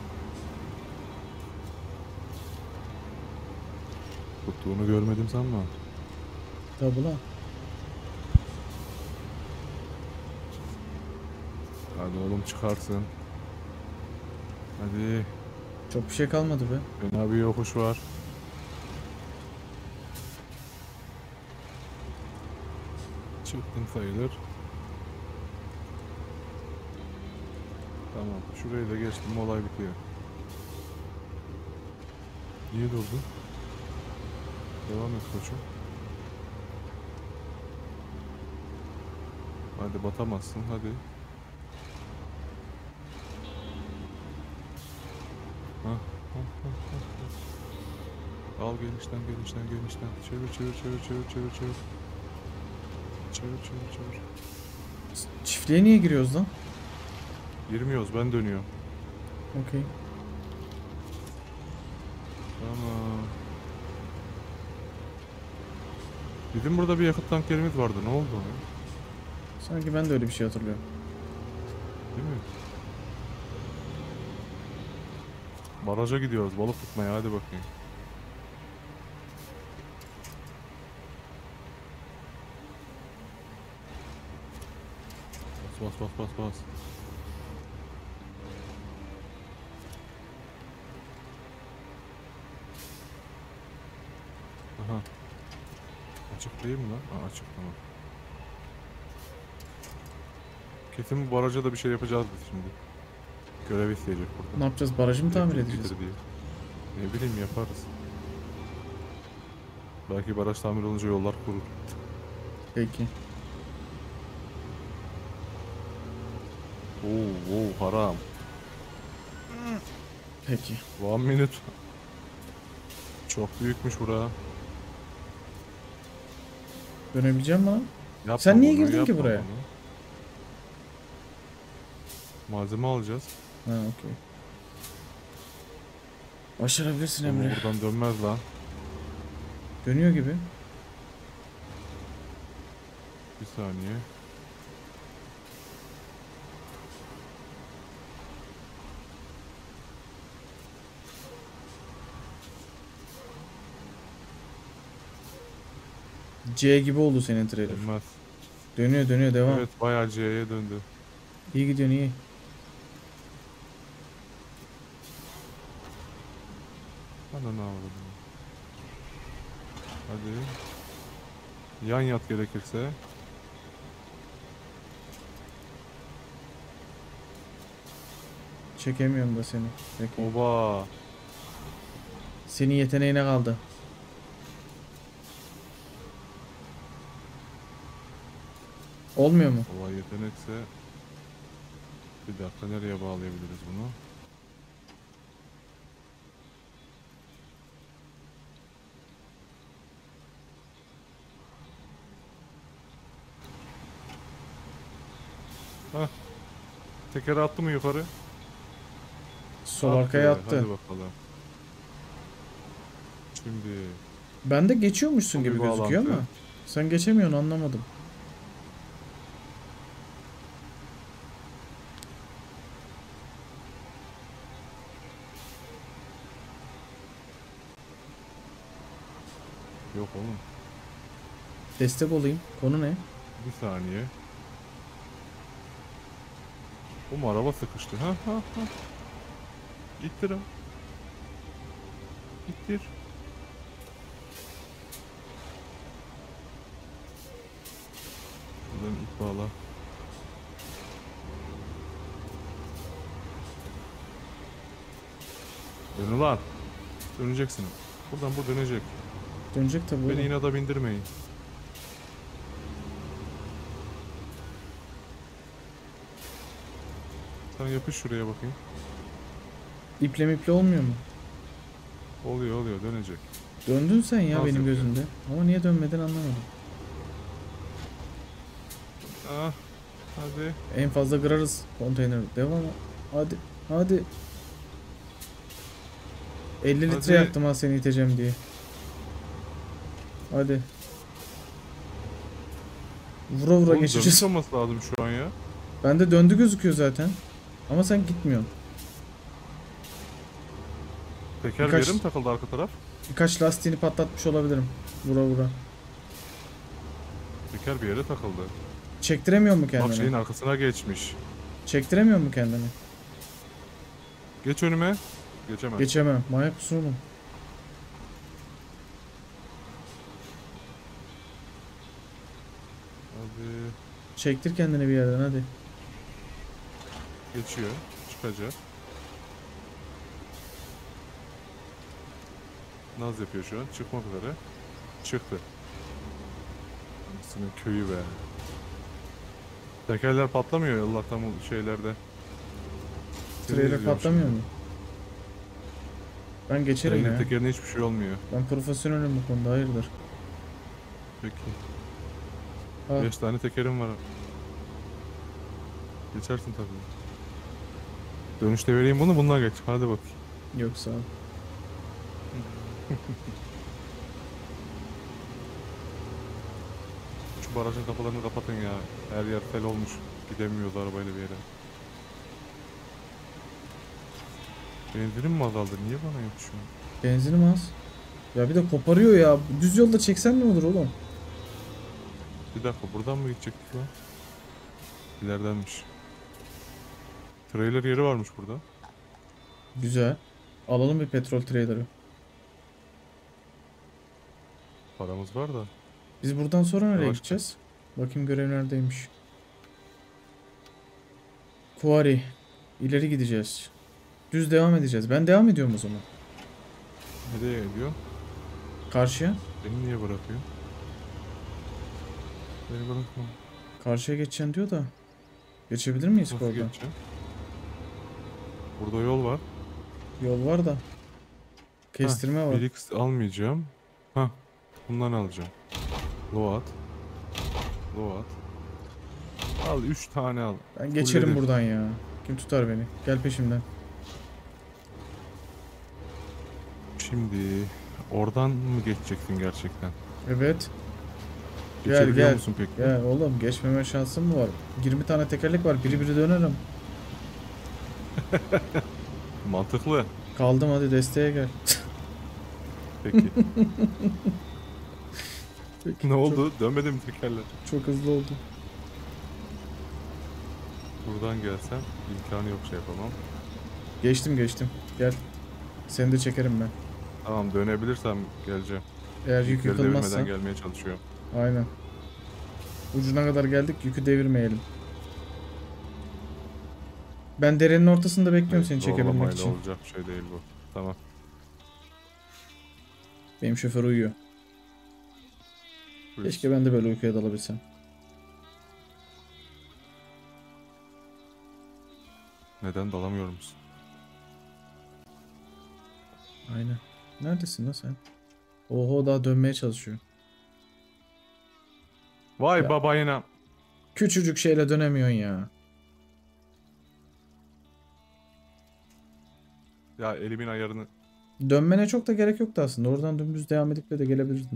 Tuttuğunu görmedim sanma. Tabi lan. Hadi oğlum, çıkarsın. Hadi. Çok bir şey kalmadı be. Fena bir yokuş var. Çıktım sayılır. Tamam. Şurayı da geçtim. Olay bitiyor. Niye durdun? Devam et koçum. Hadi batamazsın. Hadi. Hah, hah, hah, hah, hah. Al genişten genişten genişten. Çevir çevir çevir çevir çevir çevir. Çevir çevir çevir. Çiftliğe niye giriyoruz lan? Girmiyoruz, ben dönüyorum. Okey. Tamam. Bizim burada bir yakıt tankerimiz vardı. Ne oldu ona? Sanki ben de öyle bir şey hatırlıyorum. Değil mi? Baraja gidiyoruz balık tutmaya, hadi bakayım. Bas bas bas bas bas. Aha. Açık değil mi lan? Aa, açık, tamam. Kesin bu baraja da bir şey yapacağız biz şimdi. Görev isteyecek burada. Ne yapacağız? Barajı mı tamir Elektrik edeceğiz? getir diye. Ne bileyim, yaparız. Belki baraj tamir olunca yollar kurur. Peki. Oo, haram. Peki. 1 minute. Çok büyükmüş bura. Dönebileceğim mi lan? Yapma Sen niye bunu, girdin ki yapma buraya? bunu. Malzeme alacağız. Ha, okey. Başarabilirsin Ama Emre. buradan dönmez lan. Dönüyor gibi. Bir saniye. C gibi oldu senin trailer. Dönmez. Dönüyor dönüyor, devam. Evet, bayağı C'ye döndü. İyi gidiyorsun, iyi. Bana ne avradım. Hadi. Yan yat gerekirse. Çekemiyorum da seni. Peki. Oba. Senin yeteneğine kaldı. Olmuyor mu? Olay yetenekse. Bir dakika, nereye bağlayabiliriz bunu? Hah. Tekeri attı mı yukarı? Sol arkaya attı. Hadi bakalım. Şimdi Ben de geçiyormuşsun bu gibi bir gözüküyor bağlantı. ama. Sen geçemiyorsun, anlamadım. Yok oğlum. Destek olayım. Konu ne? Bir saniye. Bu araba sıkıştı. Ha ha ha. İttir ha. İttir. Buradan ip bağla. Dön ulan. Döneceksin. Buradan bu dönecek. Dönecek tabii Beni oğlum. inada bindirmeyin. Sen yapış şuraya bakayım. İple miple olmuyor mu? Oluyor dönecek. Döndün sen ya Nasıl benim yapıyor? gözümde. Ama niye dönmeden anlamadım. Ah, hadi. En fazla kırarız konteyneri. Devam. Hadi. Hadi. 50 litre Hadi. yaktım ha seni iteceğim diye. Hadi. Vura vura Oğlum geçeceğiz. dönmüş olması lazım şu an ya. Bende döndü gözüküyor zaten. Ama sen gitmiyorsun. Teker bir Birkaç- yere mi takıldı arka taraf? Birkaç lastiğini patlatmış olabilirim. Vura vura. Teker bir yere takıldı. Çektiremiyor mu Bak kendini? şeyin arkasına geçmiş. Çektiremiyor mu kendini? Geç önüme. Geçemez. Geçemem. Manyak mısın oğlum? Hadi. Çektir kendini bir yerden hadi. Geçiyor. Çıkacak. Naz yapıyor şu an. Çıkmak üzere. Çıktı. Anasının köyü be. Tekerler patlamıyor Allah'tan bu şeylerde. Seni Trailer izliyorum patlamıyor şimdi. mu? Ben geçerim Trailer ya. tekerine hiçbir şey olmuyor. Ben profesyonelim bu konuda hayırdır. Peki. Ha, 5 tane tekerim var. Geçersin tabii. Dönüşte vereyim bunu bundan geç. Hadi bakayım. yok sağ ol. Şu barajın kapılarını kapatın ya. Her yer fel olmuş. Gidemiyoruz arabayla bir yere. Benzinim mi azaldı? Niye bana yapışıyor? Benzinim az. Ya bir de koparıyor ya. Düz yolda çeksen ne olur oğlum? Bir dakika buradan mı gidecektik lan? İleridenmiş. Trailer yeri varmış burada. Güzel. Alalım bir petrol trailer'ı. Paramız var da. Biz buradan sonra nereye Yavaş gideceğiz? Bakayım görev neredeymiş. Quarry. İleri gideceğiz. Düz devam edeceğiz. Ben devam ediyorum o zaman. Nereye gidiyor? Karşıya. Beni niye bırakıyor? Beni bırakma. Karşıya geçeceksin diyor da. Geçebilir miyiz Nasıl oradan? geçeceğim? Burada yol var. Yol var da. Kestirme var. 1x almayacağım. Hah. Bundan alacağım. Load. Load. Al 3 tane al. Ben geçerim Fulledim. buradan ya. Kim tutar beni? Gel peşimden. Şimdi oradan mı geçeceksin gerçekten? Evet. Gel Geçebiliyor gel. musun peki? Gel oğlum geçmeme şansım mı var? 20 tane tekerlek var. Biri biri dönerim. Mantıklı. Kaldım hadi desteğe gel. Peki. Peki, Ne oldu? Dönmedi mi tekerler? Çok hızlı oldu. Buradan gelsem imkanı yok şey yapamam. Geçtim. Gel. Seni de çekerim ben. Tamam dönebilirsem geleceğim. Eğer yük Yükleri yıkılmazsa. devirmeden gelmeye çalışıyorum. Aynen. Ucuna kadar geldik. Yükü devirmeyelim. Ben derenin ortasında bekliyorum seni çekebilmek Zorlamayla için. olacak bir şey değil bu. Tamam. Benim şoför uyuyor. Buyur. Keşke ben de böyle uykuya dalabilsem. Neden dalamıyor musun? Aynen. Neredesin lan sen? Oho daha dönmeye çalışıyor. Vay Ya. babayına. Küçücük şeyle dönemiyorsun ya. Ya elimin ayarını. Dönmene çok da gerek yoktu aslında. Oradan dümdüz devam edip de gelebilirdin.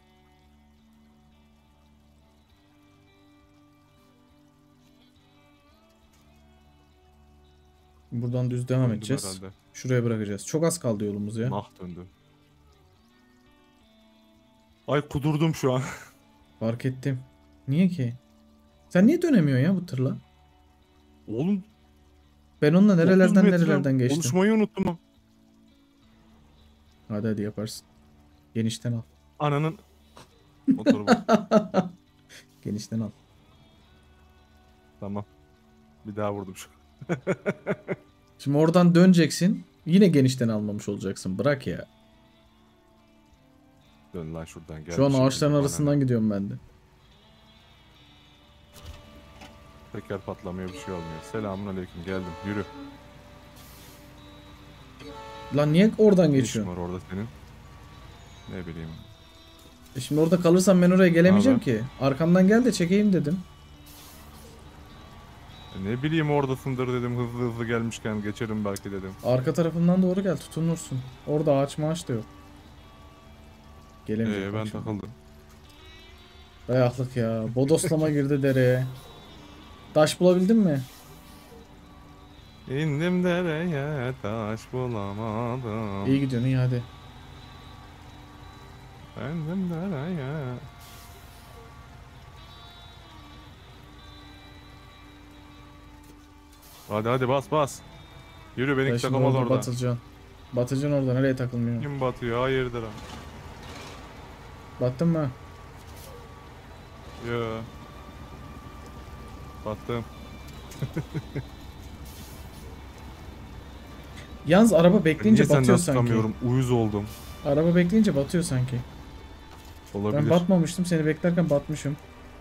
Buradan düz devam Döndüm edeceğiz. herhalde. Şuraya bırakacağız. Çok az kaldı yolumuz ya. Nah döndüm. Ay kudurdum şu an. Fark ettim. Niye ki? Sen niye dönemiyorsun ya bu tırla? Oğlum Ben onunla 30 nerelerden metre nerelerden geçtim. konuşmayı unuttum. Hadi yaparsın. Genişten al. Ananın motoru bu. Genişten al. Tamam. Bir daha vurdum şu an. Şimdi oradan döneceksin. Yine genişten almamış olacaksın. Bırak ya. Dön lan şuradan gel. Şu an şimdi ağaçların bana arasından ne? gidiyorum ben de. Teker patlamıyor, bir şey olmuyor. Selamun aleyküm, geldim. Yürü. Lan niye oradan Ne işin geçiyorsun? var orada senin? Ne bileyim. Şimdi orada kalırsam ben oraya gelemeyeceğim Haber? ki. Arkamdan gel de çekeyim dedim. Ne bileyim oradasındır dedim. Hızlı hızlı gelmişken geçerim belki dedim. Arka tarafından doğru gel, tutunursun. Orada ağaç maaş da yok. Gelemeyecek bak Ben şimdi. takıldım. Dayaklık ya. Bodoslama girdi dereye. Taş bulabildin mi? İndim dereye taş bulamadım. İyi gidiyorsun, iyi hadi. İndim dereye. Hadi hadi bas bas. Yürü Sen benimki şimdi takamaz orada orada. batılacaksın. Batılacaksın orada, nereye takılmıyor? Kim batıyor? Hayırdır ha? Battın mı? Yo. Battım. Yalnız araba Niye bekleyince senden batıyor sanki. tutamıyorum? Uyuz oldum. Araba bekleyince batıyor sanki. Olabilir. Ben batmamıştım, seni beklerken batmışım.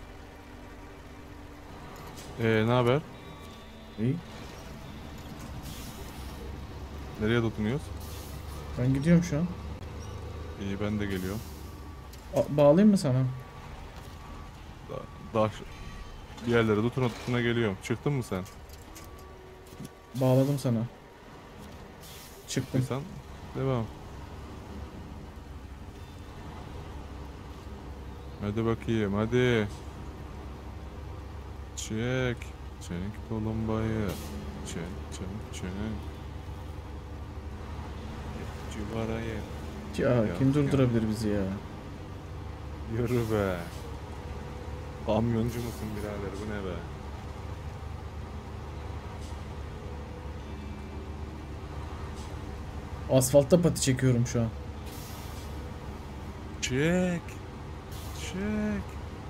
Ne haber? İyi. Nereye tutunuyoruz? Ben gidiyorum şu an. İyi ben de geliyorum. Bağlayayım mı sana? Daha bir yerlere tutuna tutuna geliyorum. Çıktın mı sen? Bağladım sana. Çıktım. Sen devam. Hadi bakayım hadi. Çek. Çek tulumbayı. Çek çek çek. Civarayı. Ya kim durdurabilir bizi ya? Yürü be. Kamyoncu musun birader bu ne be? Asfaltta pati çekiyorum şu an. Çek. Çek.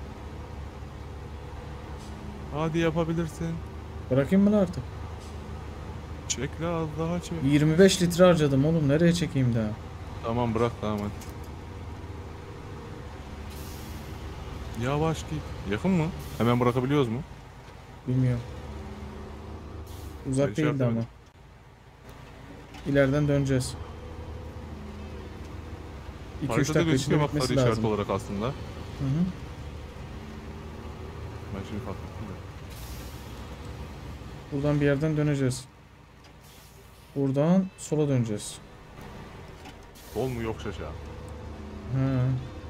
Hadi yapabilirsin. Bırakayım mı lan artık? Çek la az daha çek. 25 litre harcadım oğlum, nereye çekeyim daha? Tamam bırak tamam hadi. Yavaş git. Yakın mı? Hemen bırakabiliyoruz mu? Bilmiyorum. Uzak Hiç değildi ama. yapmadım. İleriden döneceğiz. 2-3 Haritada dakika gözüküyor içinde bak sarı bitmesi işaret lazım. olarak aslında. Hı hı. Ben şimdi fark ettim de. Buradan bir yerden döneceğiz. Buradan sola döneceğiz. Sol mu yok şaşa? Ha.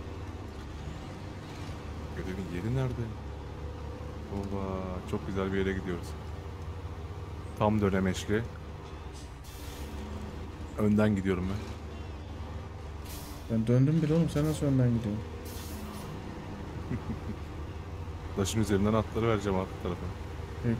Görevin yeri nerede? Baba çok güzel bir yere gidiyoruz. Tam dönemeçli. Önden gidiyorum ben. Ben döndüm bile oğlum, sen nasıl önden gidiyorsun? Taşın üzerinden atları vereceğim arka tarafa. Peki.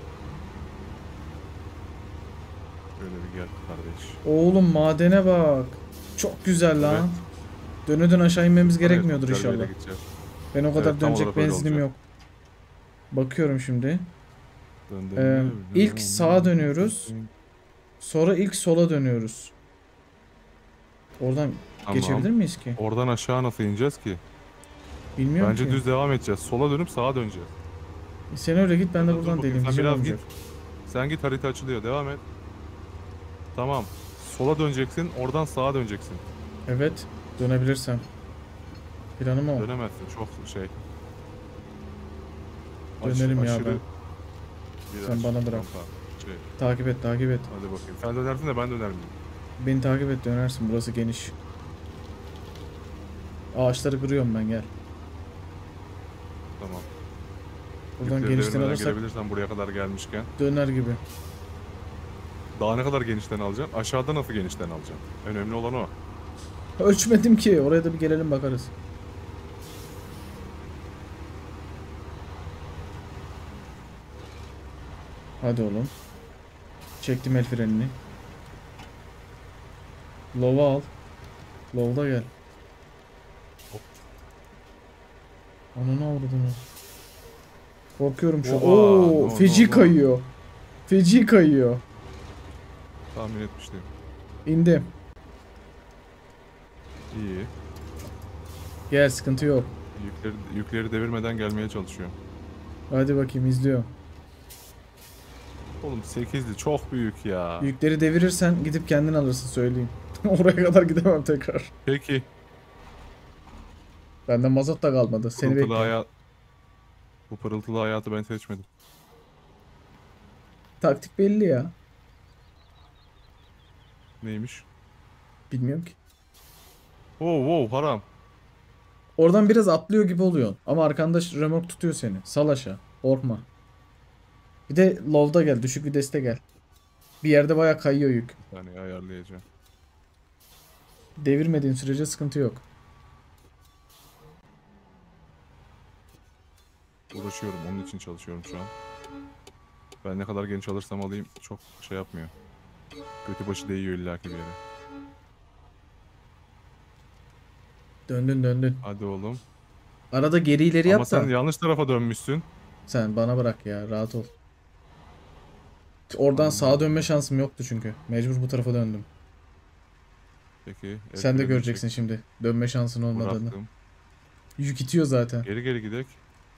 Böyle bir gel kardeş. Oğlum madene bak. Çok güzel lan. Evet. Döne dön aşağı inmemiz Oraya gerekmiyordur çok güzel bir yere inşallah. gideceğiz. Ben o kadar Evet, tam dönecek olarak öyle benzinim olacak. yok. Bakıyorum şimdi. Dön, dön, Ee, dön, ilk dön, sağa dön, dönüyoruz. dön. Sonra ilk sola dönüyoruz. Oradan Tamam. geçebilir miyiz ki? Oradan aşağı nasıl ineceğiz ki? Bilmiyorum Bence ki. düz devam edeceğiz. Sola dönüp sağa döneceğiz. Sen öyle git, ben de Dur buradan bakayım, deneyim. sen Diyeceğim biraz olmayacak. git. Sen git harita açılıyor. Devam et. Tamam. Sola döneceksin. Oradan sağa döneceksin. Evet. Dönebilirsem. Planım o. Dönemezsin. Çok şey. Dönerim ya aşırı ben. viraj, Sen bana bırak. rampa, Şey. Takip et, takip et. Hadi bakayım. Sen dönersin de ben döner miyim? Beni takip et, dönersin. Burası geniş. Ağaçları kırıyorum ben, gel. Tamam. Buradan Yükleri genişten devirmeden alırsak gelebilirsen buraya kadar gelmişken. döner gibi. Daha ne kadar genişten alacaksın? Aşağıda nasıl genişten alacaksın? Önemli olan o. Ölçmedim ki. Oraya da bir gelelim bakarız. Hadi oğlum. Çektim el frenini. Lova al. Low'da gel. Hop. Ananı avradını. Korkuyorum şu. Oha, Oo, no, feci no, no. kayıyor. Feci kayıyor. Tahmin etmiştim. İndim. İyi. Gel, sıkıntı yok. Yükleri devirmeden gelmeye çalışıyorum. Hadi bakayım, izliyorum. Oğlum 8'li çok büyük ya. Büyükleri devirirsen gidip kendin alırsın söyleyeyim. Oraya kadar gidemem tekrar. Peki. Bende mazot da kalmadı. Seni Pırıltılı bekliyorum. hayat. Bu pırıltılı hayatı ben seçmedim. Taktik belli ya. Neymiş? Bilmiyorum ki. Wow wow haram. Oradan biraz atlıyor gibi oluyorsun. Ama arkanda remork tutuyor seni. Sal aşağı. Korkma. Bir de low'da gel. Düşük viteste gel. Bir yerde baya kayıyor yük. Bir saniye ayarlayacağım. Devirmediğin sürece sıkıntı yok. Uğraşıyorum onun için çalışıyorum şu an. Ben ne kadar genç alırsam alayım çok şey yapmıyor. Götü başı değiyor illaki bir yere. Döndün döndün. Hadi oğlum. Arada geri ileri Ama yap sen da. yanlış tarafa dönmüşsün. Sen bana bırak ya. Rahat ol. Oradan sağa dönme şansım yoktu çünkü. Mecbur bu tarafa döndüm. Peki. el Sen de frenini göreceksin şimdi. Dönme şansın çek. olmadığını. Bıraktım. Yük itiyor zaten. Geri geri gidek.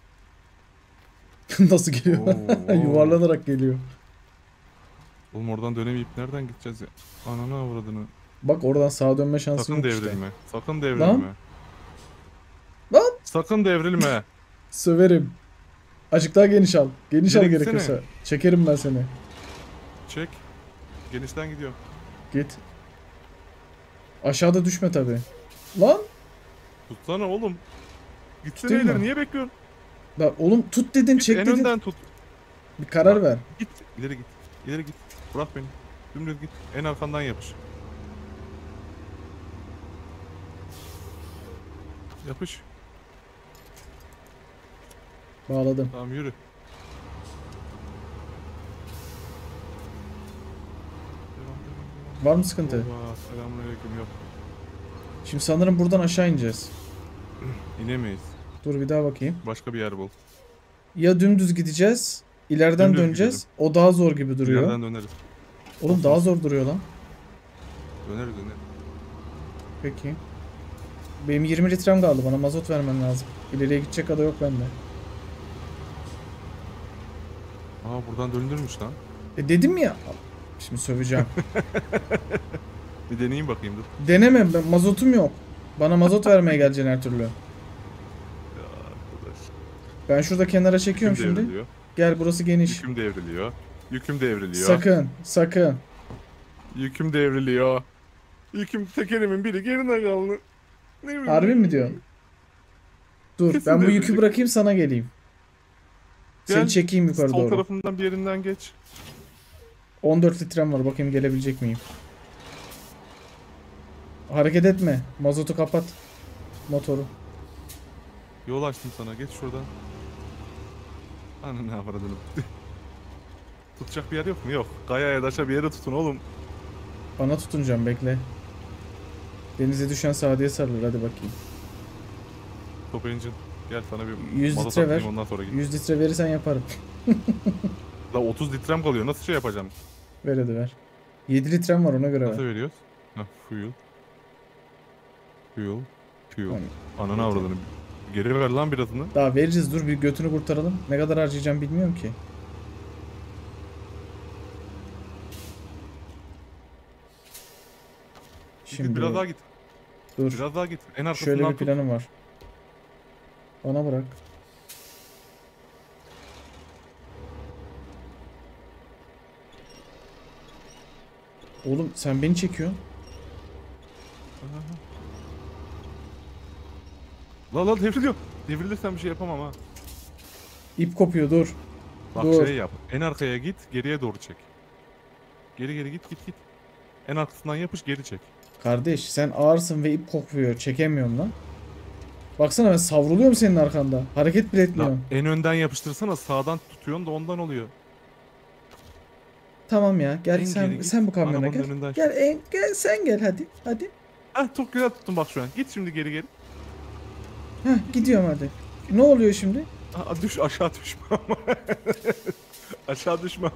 Nasıl geliyor? Oo. Yuvarlanarak geliyor. Oğlum oradan dönemeyip nereden gideceğiz ya? Ananı avradını. Bak oradan sağa dönme şansın Sakın yok işte. devrilme. Sakın devrilme. Lan! Sakın devrilme. Söverim. Azıcık daha geniş al. Geniş al Geri gitsene. gerekirse. Çekerim ben seni. Çek. Genişten gidiyor. Git. Aşağıda düşme tabi. Lan! Tutsana oğlum. Gitsene Tutayım mı? ileri niye bekliyorsun? Lan oğlum tut dedin, Git çek en dedin. önden tut. Bir karar ver. Git. İleri git. İleri git. Bırak beni. Dümdüz git. En arkandan yapış. Yapış. Bağladım. Tamam yürü. Var mı sıkıntı? Oba, selamünaleyküm yok. Şimdi sanırım buradan aşağı ineceğiz. İnemeyiz. Dur bir daha bakayım. Başka bir yer bul. Ya dümdüz gideceğiz. İleriden Dümdüz döneceğiz. O daha zor gibi Bir duruyor. yerden döneriz. Oğlum daha zor duruyor lan. Döneriz döneriz. Peki. Benim 20 litrem kaldı. Bana mazot vermen lazım. İleriye gidecek kadar yok bende. Aa buradan döndürmüş lan. Dedim ya. Şimdi söveceğim. Bir deneyeyim bakayım dur. Deneme. Mazotum yok. Bana mazot vermeye geleceksin her türlü. Ya arkadaş. Ben şurada kenara çekiyorum Yüküm şimdi. devriliyor. Gel burası geniş. Yüküm devriliyor. Yüküm devriliyor. Sakın. Sakın. Yüküm devriliyor. Yüküm tekerimin biri gerine kaldı. Ne bileyim. Harbi mi diyorsun? Dur Kesin ben bu yükü devrilecek. bırakayım sana geleyim. Gel, Seni çekeyim yukarı Sol doğru. tarafından bir yerinden geç. 14 litrem var. Bakayım gelebilecek miyim? Hareket etme. Mazotu kapat. Motoru. Yol açtım sana. Geç şuradan. Ananı avradını. Tutacak bir yer yok mu? Yok. Kayaya daşa bir yere tutun oğlum. Bana tutunacağım bekle. Denize düşen Sadiye sarılır hadi bakayım. Top engine. Gel sana bir 100 mazot litre ver. atayım ondan sonra git. 100 litre verirsen yaparım. La 30 litrem kalıyor. Nasıl şey yapacağım? Ver hadi ver. 7 litrem var ona göre Nasıl ver. veriyoruz? Heh, fuel. Fuel. Fuel. Tamam. Ananı avradını. Geri ver lan birazını. Daha vereceğiz dur bir götünü kurtaralım. Ne kadar harcayacağım bilmiyorum ki. Git, Şimdi biraz daha git. dur. Biraz daha git. En arkasından Şöyle bir tut. planım var. Bana bırak. Oğlum sen beni çekiyorsun. La devriliyor. Devrilirsen bir şey yapamam ha. İp kopuyor dur. Bak Dur. şey yap. En arkaya git, geriye doğru çek. Geri geri git. En arkasından yapış, geri çek. Kardeş sen ağırsın ve ip kopuyor. Çekemiyorum lan. Baksana ben savruluyorum senin arkanda. Hareket bile La, etmiyorum. en önden yapıştırsana, sağdan tutuyorsun da ondan oluyor. Tamam ya gel En sen geri git, sen bu kamyona arabanın gel. önünden Gel sen gel hadi. Hadi. Heh, çok güzel tuttun bak şu an. Git şimdi geri. Heh gidiyorum hadi. Ne oluyor şimdi? Aa, düş aşağı düşme ama. Aşağı düşme.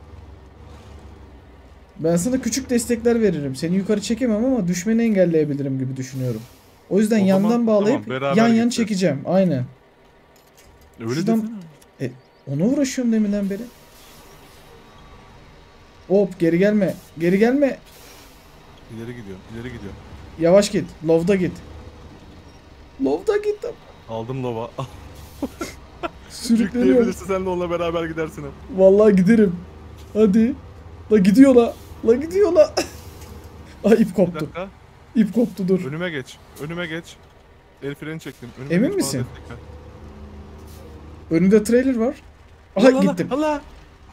Ben sana küçük destekler veririm. Seni yukarı çekemem ama düşmeni engelleyebilirim gibi düşünüyorum. O yüzden O yandan zaman bağlayıp tamam, beraber yan yan gideceğiz. çekeceğim. Aynen. Öyle Şuradan- desene. Ona uğraşıyorum deminden beri. Hop geri gelme. Geri gelme. İleri gidiyor. İleri gidiyor. Yavaş git. Low'da git. Low'da git. Aldım lova. Sürükleniyorum. Yükleyebilirsin, sen de onunla beraber gidersin hep. Vallahi giderim. Hadi. La gidiyor la. La gidiyor la. Ay ip Bir koptu. dakika. İp koptu dur. Önüme geç. Önüme geç. El freni çektim. Önüme Emin geç, bana misin? destek ver. Önünde trailer var. Aha Allah, gittim. Allah.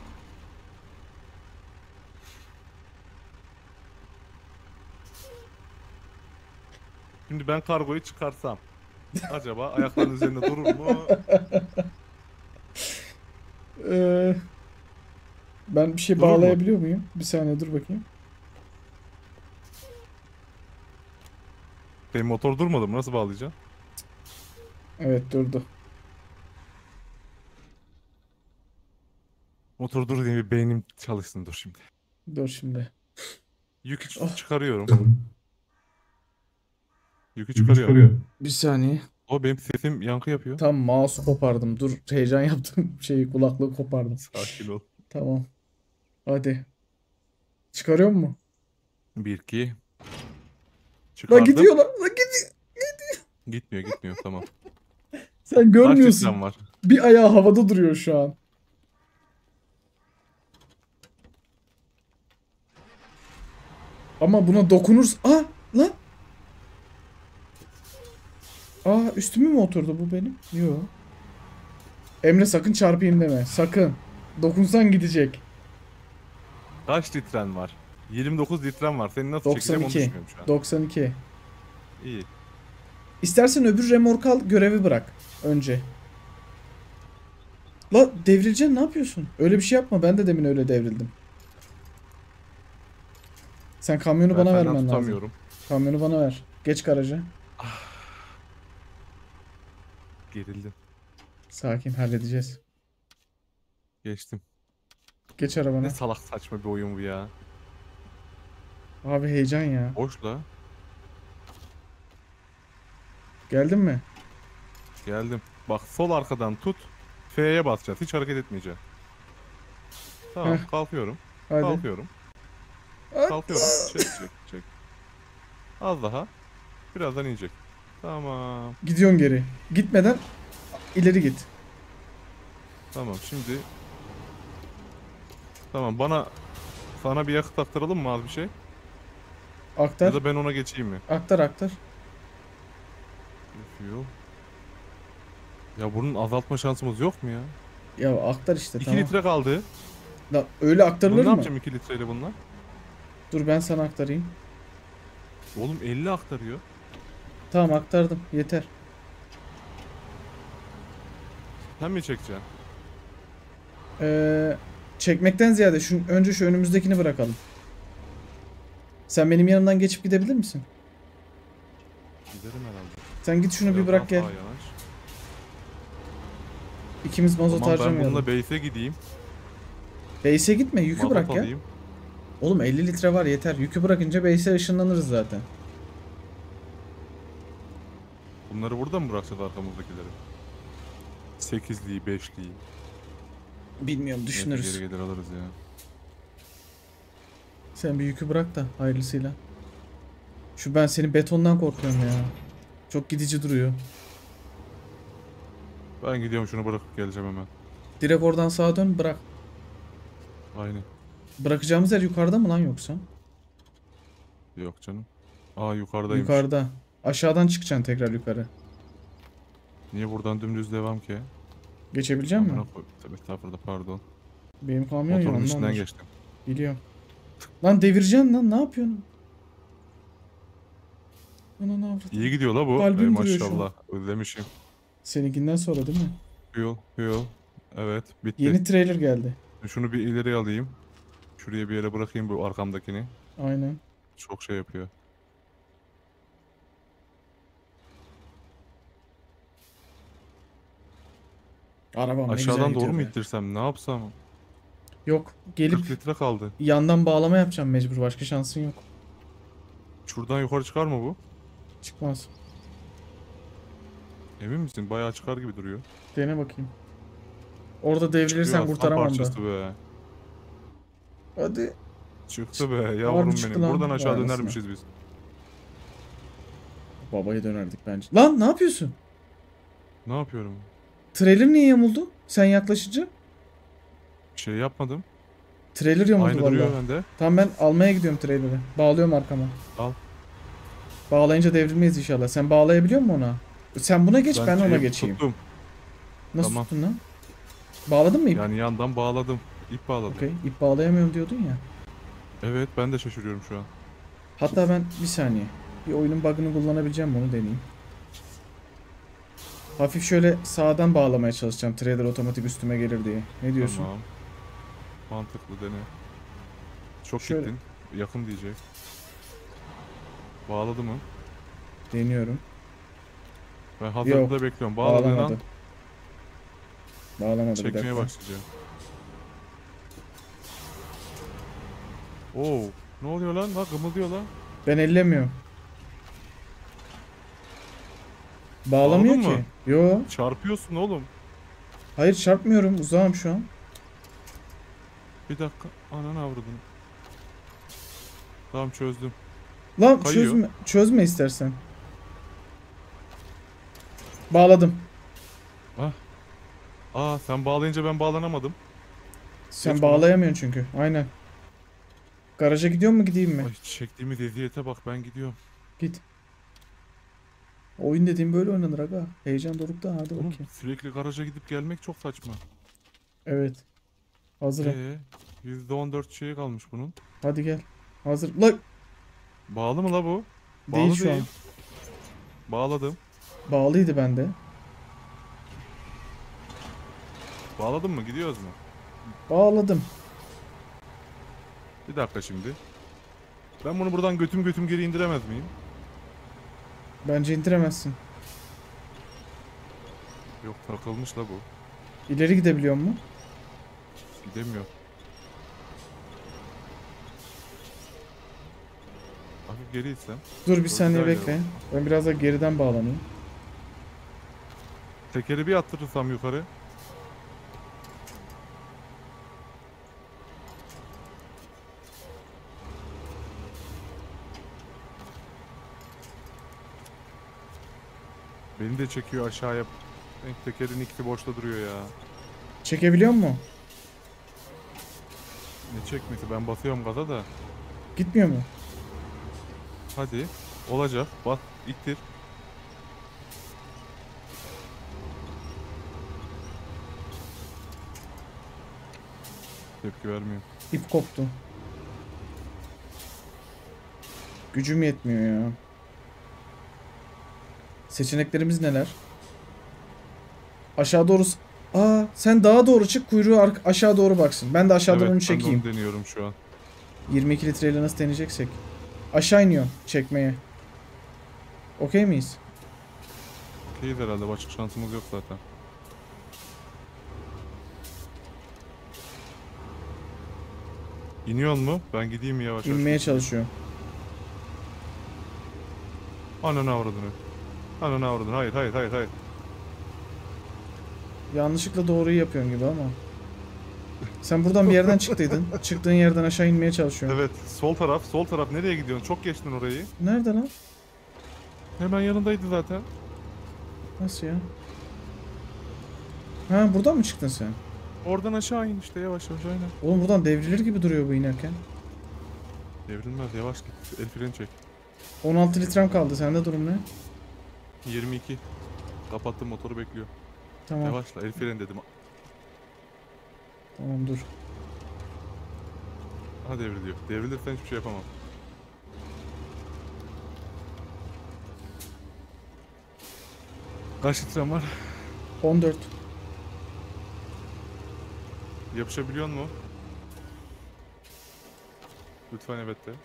Şimdi ben kargoyu çıkarsam acaba ayaklarının üzerinde durur mu? Ee, ben bir şey Durur mu? bağlayabiliyor muyum? Bir saniye dur bakayım. Benim motor durmadı mı? Nasıl bağlayacağım? Evet durdu. Motor dur diye bir beynim çalışsın, dur şimdi. Dur şimdi. Yükü Oh. çıkarıyorum. Yükü çıkarıyorum. Bir saniye. O benim sesim yankı yapıyor. Tam mouse'u kopardım. Dur heyecan yaptım. Kulaklığı kopardım. Sakin ol. Tamam. Hadi. Çıkarıyor mu? 1 2. La Çıkardım. gidiyor la. La gidiyor. Gitmiyor tamam. Sen Kaç görmüyorsun. litrem var? Bir ayağı havada duruyor şu an. Ama buna dokunursa... Aa lan. Aa üstüme mi oturdu bu benim? Yok. Emre sakın çarpayım deme. Sakın. Dokunsan gidecek. Kaç litren var? 29 litrem var. Seni nasıl çekeceğim onu 92. düşünüyorum şu an. 92. İyi. İstersen öbür remorku al, görevi bırak. Önce. La devrileceksin, ne yapıyorsun? Öyle bir şey yapma. Ben de demin öyle devrildim. Sen kamyonu Ben bana senden vermen lazım. tutamıyorum. Kamyonu bana ver. Geç garaja. Gerildim. Sakin halledeceğiz. Geçtim. Geç Ne arabana. salak saçma bir oyun bu ya. Abi heyecan ya. Boş la. Geldin mi? Geldim. Bak sol arkadan tut. F'ye basacağız. Hiç hareket etmeyeceğim. Tamam, Heh. kalkıyorum. Hadi. Kalkıyorum. Kalkıyorum. Çek. Az daha. Birazdan inecek. Tamam. Gidiyorsun geri. Gitmeden ileri git. Tamam şimdi. Tamam, sana bir yakıt aktaralım mı, az bir şey? Aktar. Ya da ben ona geçeyim mi? Aktar. Fuel. Ya bunun azaltma şansımız yok mu ya? Ya aktar işte 2 tamam. litre kaldı. La, öyle Bunu aktarılır ne mı? yapacağım 2 litreyle bununla? Dur ben sana aktarayım. Oğlum 50 aktarıyor. Tamam aktardım. Yeter. Sen mi çekeceksin? Çekmekten ziyade önce şu önümüzdekini bırakalım. Sen benim yanımdan geçip gidebilir misin? Giderim herhalde. Sen git şunu Biraz bir bırak daha gel. sağa yanaş. İkimiz O mazot zaman ben harcamayalım. bununla base'e gideyim. Base'e gitme, yükü Mazot bırak ya. alayım. Oğlum 50 litre var yeter. Yükü bırakınca base'e ışınlanırız zaten. Bunları burada mı bırakacağız, arkamızdakileri? 8'liyi, 5'liyi. Bilmiyorum, Neyse, düşünürüz. geri gelir alırız ya. Sen bir yükü bırak da hayırlısıyla. Ben senin betondan korkuyorum ya. Çok gidici duruyor. Ben gidiyorum, şunu bırakıp geleceğim hemen. Direkt oradan sağa dön bırak. Aynen. Bırakacağımız yer yukarıda mı lan yoksa? Yok canım. Aa, yukarıdaymış. Yukarıda. Aşağıdan çıkacaksın tekrar yukarı. Niye buradan dümdüz devam ki? Geçebilecek misin? Tabii, estağfurullah, pardon. Benim kamyon Motorun yanımda içinden olur. geçtim. Biliyorum. Lan devireceksin lan, ne yapıyorsun? Ana ne yapıyorsun? İyi gidiyor la bu. Kalbim duruyor şu an. Maşallah. Özlemişim. Seninkinden sonra değil mi? Fuel. Evet, bitti. Yeni trailer geldi. Şunu bir ileriye alayım. Şuraya bir yere bırakayım bu arkamdakini. Aynen. Çok şey yapıyor. Arabam ne Aşağıdan güzel doğru mu gidiyor be. ittirsem, ne yapsam? Yok, gelip 40 litre kaldı. yandan bağlama yapacağım mecbur. Başka şansın yok. Şuradan yukarı çıkar mı bu? Çıkmaz. Emin misin? Bayağı çıkar gibi duruyor. Dene bakayım. Orada Çıkıyor, devrilirsen aslan kurtaramam da. parçası be. Hadi. Çıktı be yavrum çıktı benim. lan. Buradan aşağı Vay anasını. dönermişiz biz. Babaya dönerdik bence. Lan ne yapıyorsun? Ne yapıyorum? Trailer niye yamuldu? Sen yaklaşınca. Bir şey yapmadım. Trailer yamuldu Aynı vallahi. duruyor bende. Tamam ben almaya gidiyorum trailer'ı. Bağlıyorum arkama. Al. Bağlayınca devrilmeyiz inşallah. Sen bağlayabiliyor musun ona? Sen buna geç ben ona şeyi geçeyim. tuttum. Nasıl Tamam. tuttun lan? Bağladın mı ip? Yani yandan bağladım. İp bağladım. Okey. İp bağlayamıyorum diyordun ya. Evet ben de şaşırıyorum şu an. Hatta ben bir saniye. Bir oyunun bug'ını kullanabileceğim mi onu deneyeyim. Hafif şöyle sağdan bağlamaya çalışacağım. Trailer otomatik üstüme gelir diye. Ne diyorsun? Tamam. Mantıklı dene. Çok Şöyle. gittin. Yakın diyecek. Bağladı mı? Deniyorum. Ben hazırda bekliyorum. Bağladığın an Bağlamadı. Bağlamadı bir çekmeye dakika. başlayacağım. Oo, ne oluyor lan? Bak gımıldıyor lan. Ben ellemiyorum. Bağlamıyor Bağladın ki. mı? Yo. Çarpıyorsun oğlum. Hayır çarpmıyorum. Uzağım şu an. Bir dakika. Ananı avradını. Tamam çözdüm. Lan Kayıyor. çözme istersen. Bağladım. Aa sen bağlayınca ben bağlanamadım. Sen Geç bunu. bağlayamıyorsun çünkü. Aynen. Garaja gidiyor mu gideyim mi? Ay çektiğimiz eziyete bak ben gidiyorum. Git. Oyun dediğim böyle oynanır aga. Heyecan dorukta hadi Oğlum bakayım. sürekli garaja gidip gelmek çok saçma. Evet. Hazırım. %14 şey kalmış bunun. Hadi gel. Hazır. Lan Bağlı mı la bu? değil Bağlı şu an. değil. Bağladım. Bağlıydı bende. Bağladın mı? Gidiyoruz mu? Bağladım. Bir dakika şimdi. Ben bunu buradan götüm geri indiremez miyim? Bence indiremezsin. Yok takılmış la bu. İleri gidebiliyor mu? Gidemiyor. Hafif geri itsem. Dur bir Dur, saniye bir daha bekle. ileri Ben biraz da geriden bağlanayım. Tekeri bir attırırsam yukarı. Beni de çekiyor aşağıya. Tekerin ikisi boşta duruyor ya. Çekebiliyor mu? Ne çekmesi? Ben basıyorum gaza da. Gitmiyor mu? Hadi. Olacak. Bas. İttir. Tepki vermiyor. İp koptu. Gücüm yetmiyor ya. Seçeneklerimiz neler? Aşağı doğru... Aa, sen daha doğru çık, kuyruğu aşağı doğru baksın. Ben de aşağıdan onu Ben de çekeyim. onu deniyorum şu an. 22 litreyle nasıl deneyeceksek. Aşağı iniyorum çekmeye. Okey miyiz? Okeyiz herhalde. Başka şansımız yok zaten. İniyor mu? Ben gideyim mi yavaş yavaş? İnmeye çalışıyorum. Ananı avradını. Ananı avradını. Hayır hayır hayır hayır. Yanlışlıkla doğruyu yapıyorsun gibi ama. Sen buradan bir yerden çıktıydın. Çıktığın yerden aşağı inmeye çalışıyorum. Evet. Sol taraf. Sol taraf. Nereye gidiyorsun? Çok geçtin orayı. Nerede lan? Hemen yanındaydı zaten. Nasıl ya? Ha buradan mı çıktın sen? Oradan aşağı in işte yavaş yavaş aynen. Oğlum buradan devrilir gibi duruyor bu inerken. Devrilmez yavaş git. El freni çek. 16 litrem kaldı. Sende durum ne? 22. Kapattım motoru bekliyor. Tamam. Yavaşla el freni dedim. Tamam dur. Ha devriliyor. Devrilirsen hiçbir şey yapamam. Kaç litrem var? 14. Yapışabiliyor mu? Lütfen evet de.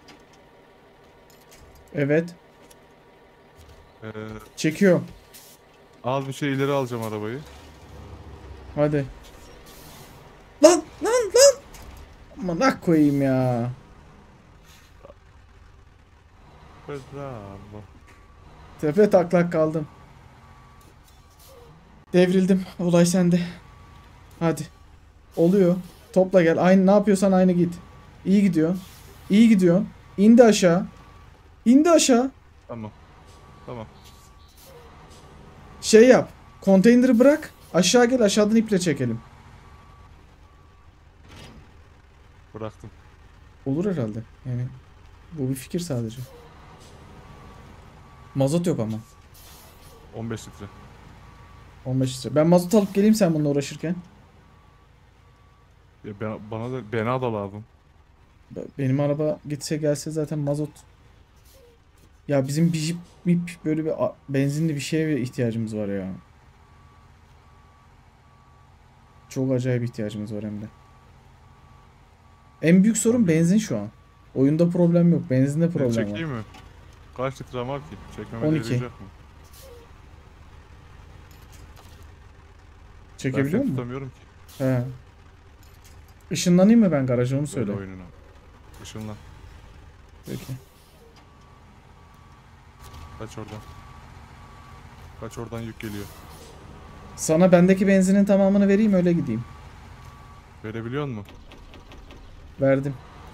Evet. Ee, Çekiyor. az bir şey ileri alacağım arabayı. Hadi. Lan lan lan. Amına koyayım ya. Bravo. Tepe taklak kaldım. Devrildim. Olay sende. Hadi. Oluyor. Topla gel. Aynı ne yapıyorsan aynı git. İyi gidiyor. İyi gidiyor. İndi aşağı. İndi aşağı. Tamam. Tamam. Şey yap. Konteyneri bırak. Aşağı gel, aşağıdan iple çekelim. Bıraktım. Olur herhalde. Yani bu bir fikir sadece. Mazot yok ama. 15 litre. 15 litre. Ben mazot alıp geleyim sen bununla uğraşırken. Ya bana da lazım. Benim araba gitse gelse zaten mazot. Ya bizim bir jip böyle bir benzinli bir şeye ihtiyacımız var ya. Çok acayip ihtiyacımız var hem de. En büyük sorun benzin şu an. Oyunda problem yok. Benzinde Ne problem var. çekeyim mi? Kaç litre var ki? Çekmeme 12. yarayacak mı? Ben Çekebiliyor seni musun? tutamıyorum ki. He. Işınlanayım mı ben garaja, onu Söyle söyle. oyununa. Işınlan. Peki. Kaç oradan. Kaç oradan yük geliyor. Sana bendeki benzinin tamamını vereyim, öyle gideyim. Verebiliyor musun? Verdim.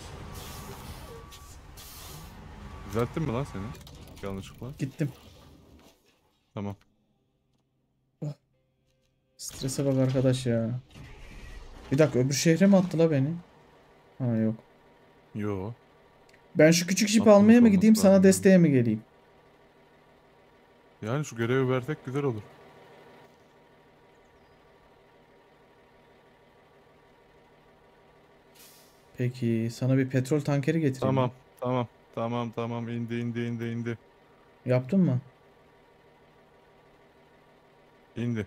Düzelttin mi lan seni? Yanlışlıkla. Gittim. Tamam. Strese bak arkadaş ya. Bir dakika, öbür şehre mi attı la beni? Ha yok. Yo. Ben şu küçük jipi Atlamış almaya mı olması gideyim, sana lazım desteğe mi geleyim? Yani şu görevi versek güzel olur. Peki sana bir petrol tankeri getireyim. Tamam. Tamam. Tamam tamam. İndi. Yaptın mı? İndi.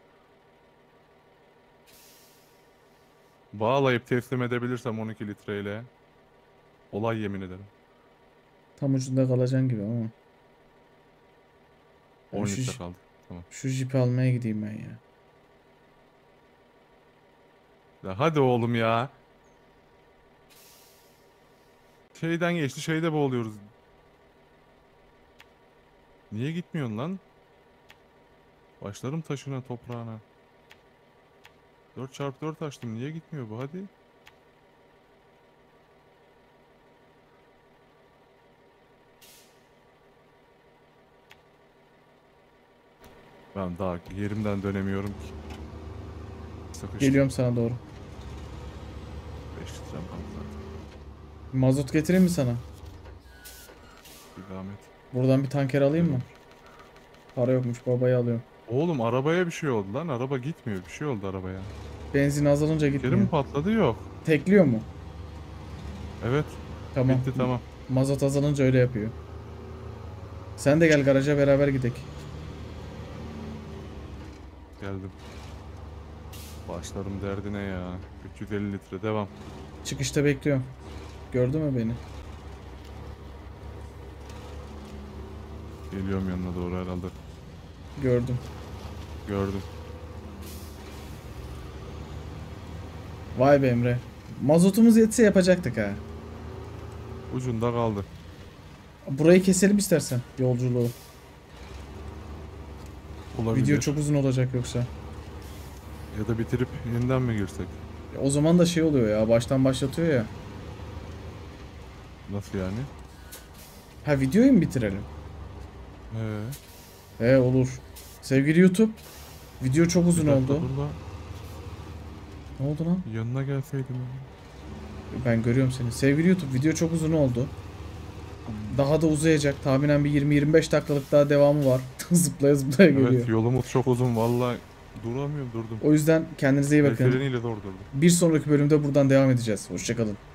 Bağlayıp teslim edebilirsem 12 litreyle. Olay yemin ederim. Tam ucunda kalacaksın gibi ama. 10 Şu, litre kaldı. Tamam. şu jipi almaya gideyim ben ya. Ya hadi oğlum ya. Şeyden geçti, şeyde boğuluyoruz. Niye gitmiyorsun lan? Başlarım taşına, toprağına. 4x4 açtım. Niye gitmiyor bu? Hadi. Ben daha yerimden dönemiyorum ki. Sıkıştım. Geliyorum sana doğru. 5 litrem kaldı zaten. Mazot getireyim mi sana? Bir zahmet. Buradan bir tanker alayım mı? Para yokmuş, babayı alıyorum. Oğlum arabaya bir şey oldu lan. Araba gitmiyor. Bir şey oldu arabaya. Benzin azalınca Geri gitmiyor. mi patladı? Yok. Tekliyor mu? Evet. Tamam. Bitti tamam. Mazot azalınca öyle yapıyor. Sen de gel garaja, beraber gidelim. Geldim. Başlarım derdine ya. 350 litre devam. Çıkışta bekliyorum. Gördü mü beni? Geliyorum yanına doğru herhalde. Gördüm. Gördüm. Vay be Emre. Mazotumuz yetse yapacaktık ha. Ucunda kaldı. Burayı keselim istersen yolculuğu. Olabilir. Video çok uzun olacak yoksa. Ya da bitirip yeniden mi girsek? O zaman da şey oluyor ya, baştan başlatıyor ya. Nasıl yani? Ha, videoyu mu bitirelim? Olur. Sevgili YouTube, video çok uzun Bir dakika oldu. dur lan. Ne oldu lan? Yanına gelseydim. Ben görüyorum seni. Sevgili YouTube, video çok uzun oldu. Daha da uzayacak. Tahminen bir 20-25 dakikalık daha devamı var. Zıplaya zıplaya geliyor. Evet yolumuz çok uzun vallahi. Duramıyorum durdum. O yüzden kendinize iyi El bakın. freniyle zor durdum. Bir sonraki bölümde buradan devam edeceğiz. Hoşçakalın.